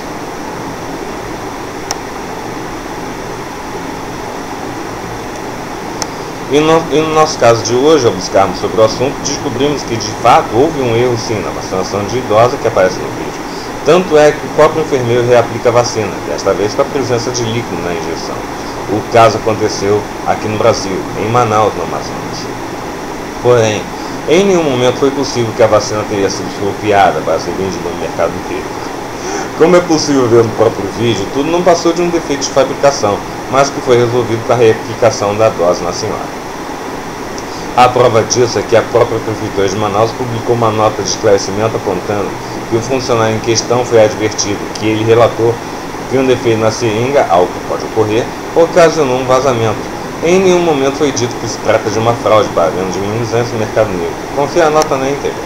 E no, e no nosso caso de hoje, ao buscarmos sobre o assunto, descobrimos que de fato houve um erro sim na vacinação de idosa que aparece no vídeo. Tanto é que o próprio enfermeiro reaplica a vacina, desta vez com a presença de líquido na injeção. O caso aconteceu aqui no Brasil, em Manaus, no Amazonas. Porém, em nenhum momento foi possível que a vacina teria sido surrupiada para ser vendida no mercado inteiro. Como é possível ver no próprio vídeo, tudo não passou de um defeito de fabricação, mas que foi resolvido com a reaplicação da dose na senhora. A prova disso é que a própria Prefeitura de Manaus publicou uma nota de esclarecimento apontando que o funcionário em questão foi advertido que ele relatou que um defeito na seringa, algo que pode ocorrer, ocasionou um vazamento. Em nenhum momento foi dito que se trata de uma fraude para venda de imunizantes no mercado negro. Confira a nota na íntegra.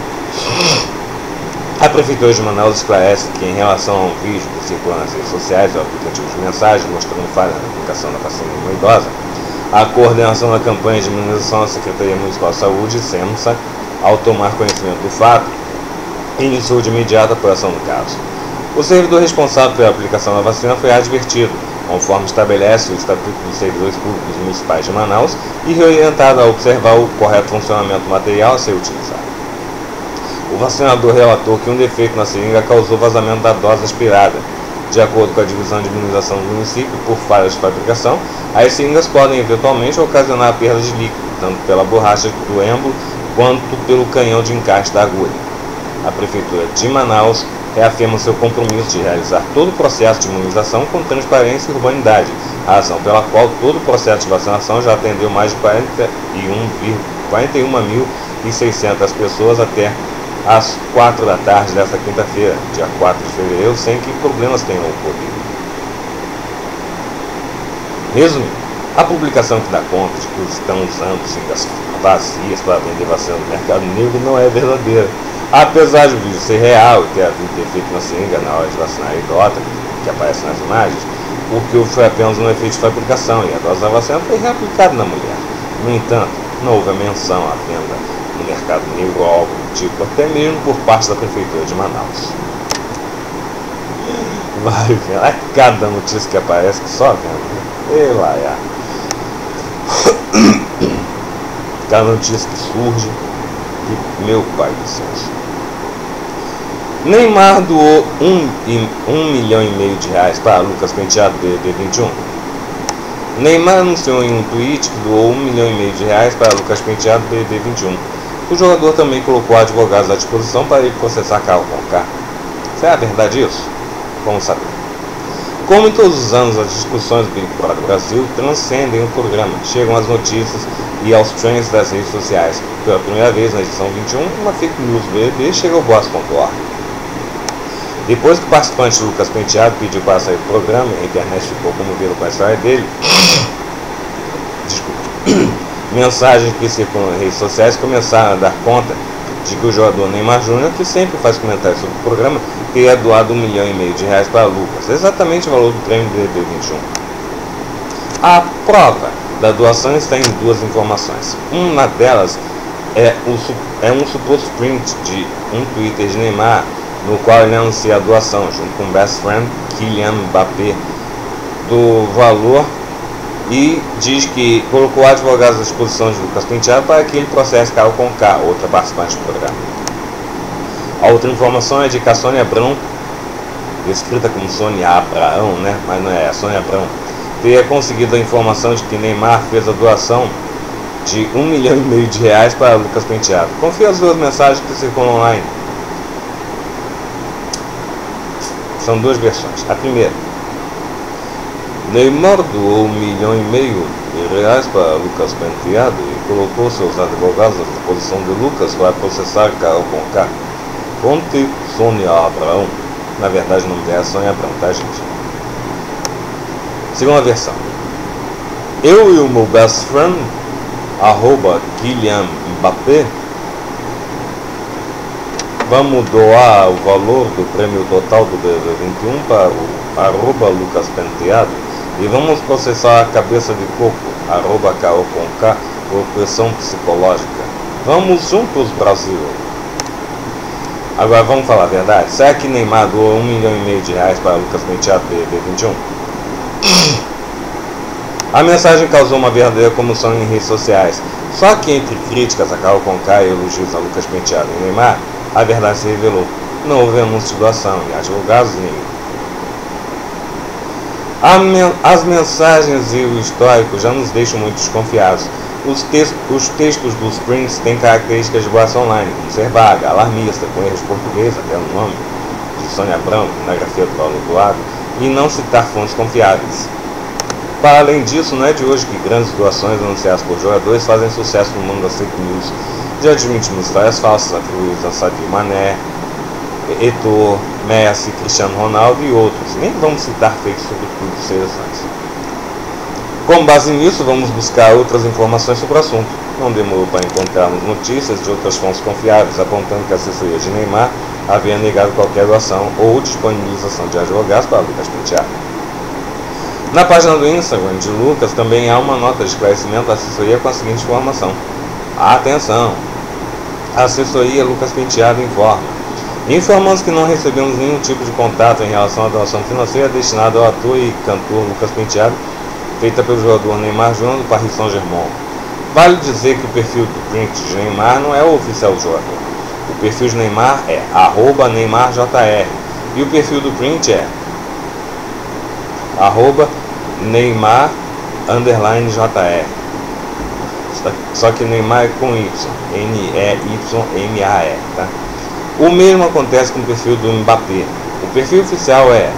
A Prefeitura de Manaus esclarece que, em relação a um vídeo que circula nas redes sociais ou aplicativos de mensagem mostrando falha na aplicação da vacina em uma idosa, a coordenação da campanha de imunização da Secretaria Municipal de Saúde, SEMSA, ao tomar conhecimento do fato, iniciou de imediato a apuração do caso. O servidor responsável pela aplicação da vacina foi advertido, conforme estabelece o Estatuto dos Servidores Públicos Municipais de Manaus, e reorientado a observar o correto funcionamento do material a ser utilizado. O vacinador relatou que um defeito na seringa causou vazamento da dose aspirada. De acordo com a Divisão de Imunização do município, por falhas de fabricação, as seringas podem eventualmente ocasionar a perda de líquido, tanto pela borracha do êmbolo quanto pelo canhão de encaixe da agulha. A Prefeitura de Manaus reafirma seu compromisso de realizar todo o processo de imunização com transparência e urbanidade, razão pela qual todo o processo de vacinação já atendeu mais de quarenta e uma mil e seiscentas pessoas até às quatro da tarde desta quinta-feira, dia quatro de fevereiro, sem que problemas tenham ocorrido. Resumindo, a publicação que dá conta de que estão usando seringas vazias para vender vacina no mercado negro não é verdadeira. Apesar de o vídeo ser real e ter havido defeito na seringa na hora de vacinar a idiota, que aparece nas imagens, o que foi apenas um efeito de fabricação e a dose da vacina foi reaplicada na mulher. No entanto, não houve a menção à venda no mercado negro ou algo do tipo, até mesmo por parte da prefeitura de Manaus. Vai vendo, é cada notícia que aparece que só vendo. E lá, é. Cada notícia que surge, e meu pai do céu. Neymar doou um, um milhão e meio de reais para Lucas Penteado B B vinte e um. Neymar anunciou em um tweet que doou um milhão e meio de reais para Lucas Penteado B B vinte e um. O jogador também colocou advogados à disposição para ele processar Carol Conká. Será verdade isso? Vamos saber. Como em todos os anos, as discussões do Big Brother Brasil transcendem o programa, chegam às notícias e aos trends das redes sociais. Pela primeira vez na edição vinte e um, uma fake news do B B B chega ao boss ponto org. Depois que o participante Lucas Penteado pediu para sair do programa, a internet ficou comovida com a história dele. Desculpa. Mensagens que circulam nas redes sociais começaram a dar conta de que o jogador Neymar Júnior, que sempre faz comentários sobre o programa, teria doado um milhão e meio de reais para Lucas, exatamente o valor do prêmio do B B vinte e um. A prova da doação está em duas informações. Uma delas é, o, é um suposto print de um Twitter de Neymar, no qual ele anuncia a doação, junto com o best friend Kylian Mbappé, do valor, e diz que colocou advogados à disposição de Lucas Penteado para que ele processe Carol Conká, outra participante do programa. A outra informação é de que a Sônia Abrão, descrita como Sônia Abraão, né? Mas não é, a Sônia Abrão, teria conseguido a informação de que Neymar fez a doação de um milhão e meio de reais para Lucas Penteado. Confira as duas mensagens que circulam online. São duas versões. A primeira: Neymar doou um milhão e meio de reais para Lucas Penteado e colocou seus advogados à disposição de Lucas para processar Carol Conká. Fonte Sônia Abraão. Na verdade, o nome dela é Sônia Abrão, tá, gente? Segunda versão: eu e o meu best friend, arroba Kylian Mbappé, vamos doar o valor do prêmio total do B B vinte e um para o arroba Lucas Penteado e vamos processar a cabeça de coco, arroba Carol Conká, por pressão psicológica. Vamos juntos, Brasil. Agora vamos falar a verdade. Será que Neymar doou um milhão e meio de reais para Lucas Penteado B B vinte e um? A mensagem causou uma verdadeira comoção em redes sociais. Só que entre críticas a Carol Conká e elogios a Lucas Penteado e Neymar, a verdade se revelou. Não houve anúncio de doação e advogados nenhum. As mensagens e o histórico já nos deixam muito desconfiados. Os, textos, os textos dos prints têm características de boaça online, como ser vaga, alarmista, com erros portugueses, até no nome de Sônia Abrão, na grafia do Paulo Doado, e não citar fontes confiáveis. Para além disso, não é de hoje que grandes doações anunciadas por jogadores fazem sucesso no mundo das fake news. Já admitimos histórias falsas atribuídas a Sadio Mané, Eto'o, Messi, Cristiano Ronaldo e outros. Nem vamos citar feitos sobre tudo de seleções. Com base nisso, vamos buscar outras informações sobre o assunto. Não demorou para encontrarmos notícias de outras fontes confiáveis apontando que a assessoria de Neymar havia negado qualquer doação ou disponibilização de advogados para Lucas Penteado. Na página do Instagram de Lucas também há uma nota de esclarecimento da assessoria com a seguinte informação. Atenção! A assessoria Lucas Penteado informa. Informamos que não recebemos nenhum tipo de contato em relação à doação financeira destinada ao ator e cantor Lucas Penteado, feita pelo jogador Neymar Júnior do Paris Saint-Germain. Vale dizer que o perfil do print de Neymar não é o oficial do jogador. O perfil de Neymar é arroba NeymarJR e o perfil do print é arroba Neymar underline JR. Só que Neymar é com Y, N E Y M A R, tá? O mesmo acontece com o perfil do Mbappé. O perfil oficial é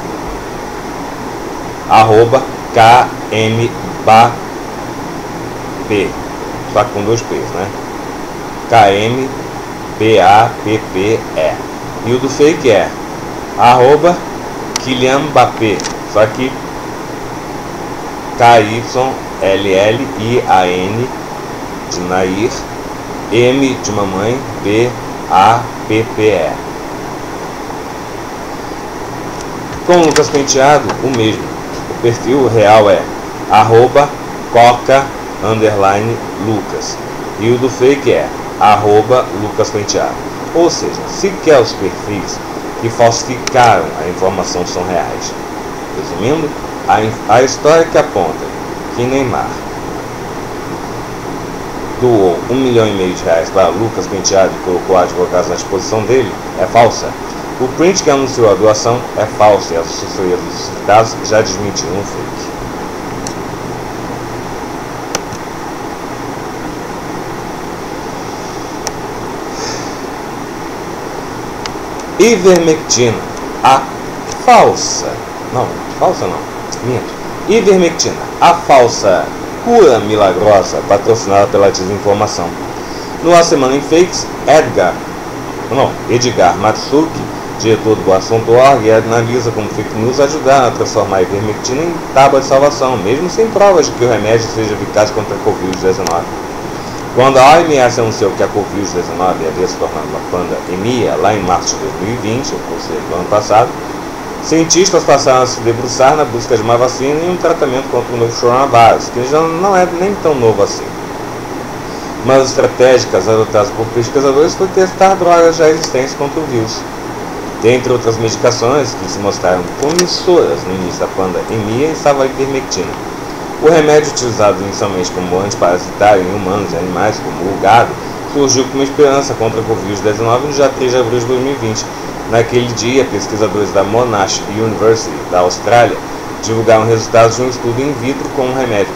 arroba K M B A P, só que com dois P's, né? K M B A P P E. E o do fake é arroba Kylian Mbappé, só que K Y L L I A N de Nair M de mamãe, B A P P E. Com o Lucas Penteado, o mesmo. O perfil real é arroba coca underline Lucas. E o do fake é arroba Lucas Penteado. Ou seja, sequer os perfis que falsificaram a informação são reais. Resumindo, a, a história que aponta que Neymar doou um milhão e meio de reais para Lucas Penteado e colocou advogados à disposição dele é falsa. O print que anunciou a doação é falso e as assessorias dos citados já desmentiram o fake. Ivermectina, a falsa, não, falsa não, minto, Ivermectina, a falsa cura milagrosa patrocinada pela desinformação. No A Semana em Fakes, Edgar, não, Edgar Matsuki, diretor do Boação ponto org, analisa como fake news ajudaram a transformar a ivermectina em tábua de salvação, mesmo sem provas de que o remédio seja eficaz contra a covid dezenove. Quando a O M S anunciou que a covid dezenove havia se tornado uma pandemia lá em março de dois mil e vinte, ou seja, do ano passado, cientistas passaram a se debruçar na busca de uma vacina e um tratamento contra o novo coronavírus, que já não é nem tão novo assim. Uma das estratégicas adotadas por pesquisadores foi testar drogas já existentes contra o vírus. Dentre outras medicações que se mostraram promissoras no início da pandemia estava a ivermectina. O remédio utilizado inicialmente como antiparasitário em humanos e animais, como o gado, surgiu como esperança contra a covid dezenove no dia três de abril de dois mil e vinte. Naquele dia, pesquisadores da Monash University, da Austrália, divulgaram resultados de um estudo in vitro com um remédio.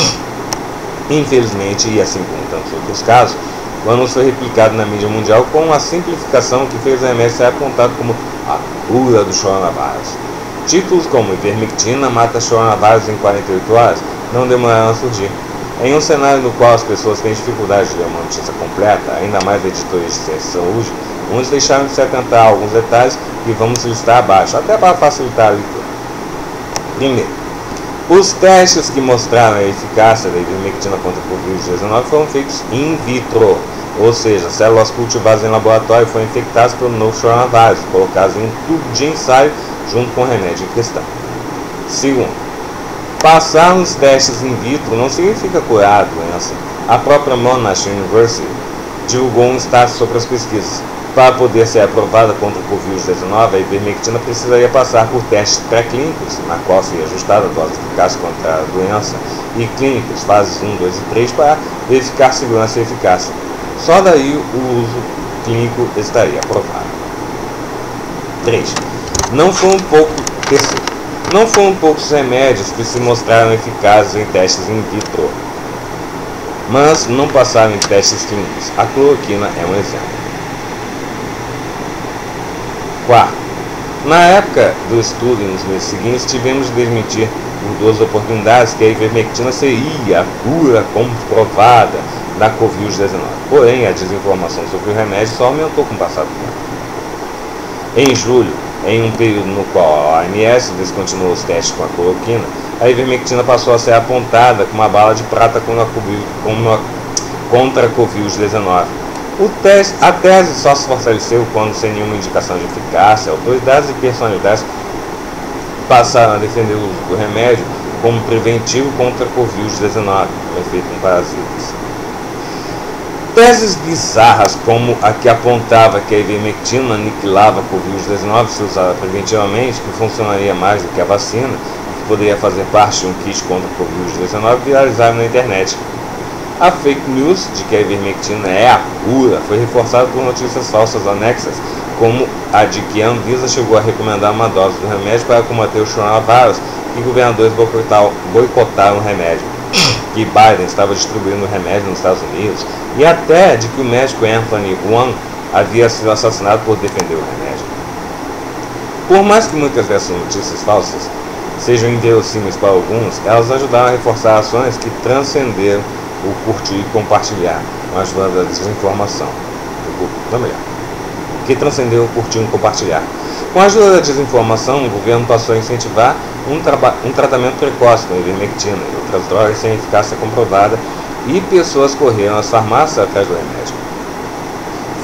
Infelizmente, e assim como tantos outros casos, o anúncio foi replicado na mídia mundial com uma simplificação que fez o remédio ser apontado como a cura do coronavírus. Títulos como ivermectina mata coronavírus em quarenta e oito horas não demoraram a surgir. Em um cenário no qual as pessoas têm dificuldade de ler uma notícia completa, ainda mais editores de ciência e saúde, muitos deixaram de se atentar a alguns detalhes que vamos listar abaixo, até para facilitar a leitura. Primeiro, os testes que mostraram a eficácia da ivermectina contra a covid dezenove foram feitos in vitro, ou seja, células cultivadas em laboratório foram infectadas pelo novo coronavírus, colocadas em um tubo de ensaio junto com o remédio em questão. Segundo, passar nos testes in vitro não significa curar a doença. A própria Monash University divulgou um status sobre as pesquisas. Para poder ser aprovada contra a covid dezenove, a ivermectina precisaria passar por testes pré-clínicos, na qual seria ajustada a dose eficaz contra a doença, e clínicos, fases um, dois e três, para verificar segurança e eficácia. Só daí o uso clínico estaria aprovado. três. Não foram pouco, terceiro, não foram poucos remédios que se mostraram eficazes em testes in vitro, mas não passaram em testes clínicos. A cloroquina é um exemplo. Quarto, na época do estudo e nos meses seguintes, tivemos de desmentir por duas oportunidades que a ivermectina seria a cura comprovada da covid dezenove. Porém, a desinformação sobre o remédio só aumentou com o passar do tempo. Em julho, em um período no qual a O M S descontinuou os testes com a cloroquina, a ivermectina passou a ser apontada como uma bala de prata contra a covid dezenove. O teste, a tese só se fortaleceu quando, sem nenhuma indicação de eficácia, autoridades e personalidades passaram a defender o uso do remédio como preventivo contra a covid dezenove, o efeito em parasitas. Teses bizarras como a que apontava que a ivermectina aniquilava a covid dezenove se usada preventivamente, que funcionaria mais do que a vacina, e que poderia fazer parte de um kit contra a covid dezenove, viralizaram na internet. A fake news de que a ivermectina é a cura foi reforçada por notícias falsas anexas, como a de que a Anvisa chegou a recomendar uma dose do remédio para combater o coronavírus e governadores boicotaram o remédio, que Biden estava distribuindo o remédio nos Estados Unidos, e até de que o médico Anthony Wang havia sido assassinado por defender o remédio. Por mais que muitas dessas notícias falsas sejam inverossímeis para alguns, elas ajudaram a reforçar ações que transcenderam o curtir e compartilhar, com a ajuda da desinformação. Também. Que transcendeu o curtir e compartilhar. Com a ajuda da desinformação, o governo passou a incentivar um, um tratamento precoce com ivermectina e outras drogas sem eficácia comprovada, e pessoas correram às farmácias atrás do remédio.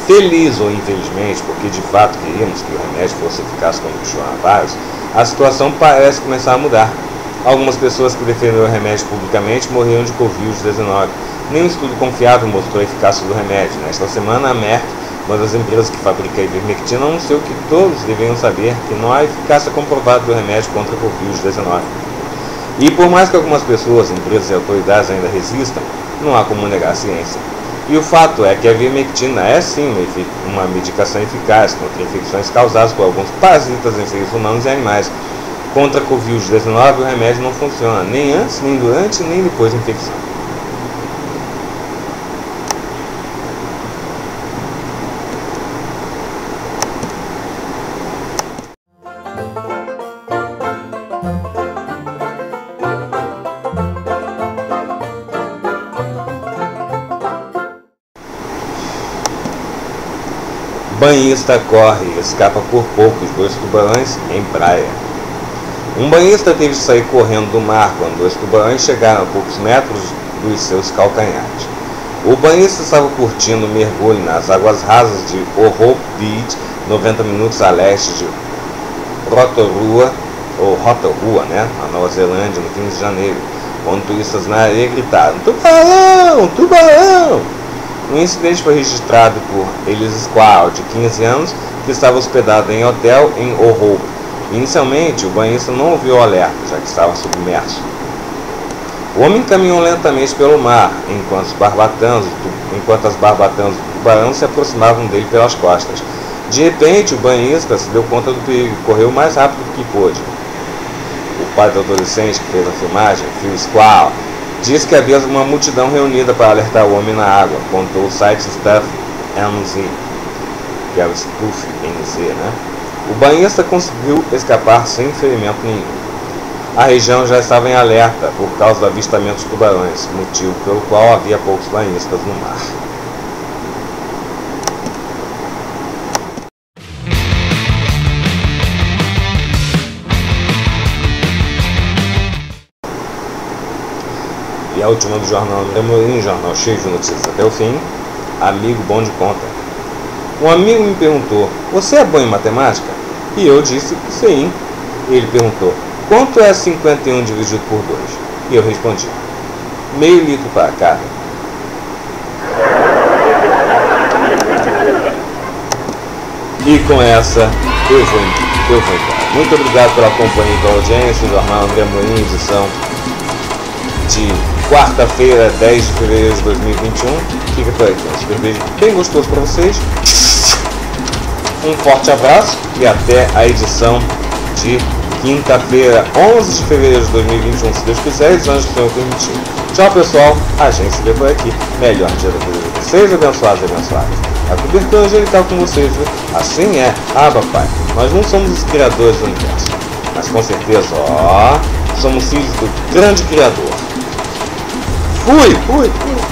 Feliz ou infelizmente, porque de fato queríamos que o remédio fosse eficaz contra o coronavírus, a situação parece começar a mudar. Algumas pessoas que defenderam o remédio publicamente morriam de covid dezenove. Nenhum estudo confiável mostrou a eficácia do remédio. Nesta semana, a Merck, uma das empresas que fabrica a ivermectina, anunciou que todos deveriam saber que não há eficácia comprovada do remédio contra a covid dezenove. E por mais que algumas pessoas, empresas e autoridades ainda resistam, não há como negar a ciência. E o fato é que a ivermectina é sim uma medicação eficaz contra infecções causadas por alguns parasitas em seres humanos e animais. Contra a covid dezenove, o remédio não funciona nem antes, nem durante, nem depois da infecção. Banhista corre e escapa por pouco de dois tubarões em praia. Um banhista teve de sair correndo do mar quando dois tubarões chegaram a poucos metros dos seus calcanhares. O banhista estava curtindo um mergulho nas águas rasas de Ohope Beach, noventa minutos a leste de Rotorua, ou Rotorua, né, na Nova Zelândia, no quinze de janeiro, quando turistas na areia gritaram: "Tubarão! Tubarão!" O incidente foi registrado por Elise Squall, de quinze anos, que estava hospedado em hotel em Ohope. Inicialmente, o banhista não ouviu o alerta, já que estava submerso. O homem caminhou lentamente pelo mar, enquanto, os barbatanos, enquanto as barbatanas do tubarão se aproximavam dele pelas costas. De repente, o banhista se deu conta do perigo e correu o mais rápido que pôde. O pai do adolescente que fez a filmagem, Phil Squall, diz que havia uma multidão reunida para alertar o homem na água, contou o site Stuff N Z, que é o Stuff N Z, né? O banhista conseguiu escapar sem ferimento nenhum. A região já estava em alerta por causa do avistamento de tubarões, motivo pelo qual havia poucos banhistas no mar. E a última do jornal André Morim, jornal cheio de notícias até o fim, amigo bom de conta. Um amigo me perguntou: "Você é bom em matemática?" E eu disse que sim. Ele perguntou: "Quanto é cinquenta e um dividido por dois?" E eu respondi: "Meio litro para cada." E com essa, eu vou, eu vou embora. Muito obrigado pela companhia e pela audiência. O jornal André Morim, edição de quarta-feira, dez de fevereiro de dois mil e vinte e um. Fica por aqui. Um super beijo bem gostoso para vocês. Um forte abraço e até a edição de quinta-feira, onze de fevereiro de dois mil e vinte e um, se Deus quiser, e os anjos do Senhor permitir. Tchau, pessoal. A gente se vê por aqui. Melhor dia da vida de vocês, abençoados e abençoados. A cobertura angelical com vocês, viu? Assim é. Ah, papai, nós não somos os criadores do universo, mas com certeza, ó, somos filhos do grande Criador. Fui, fui, fui.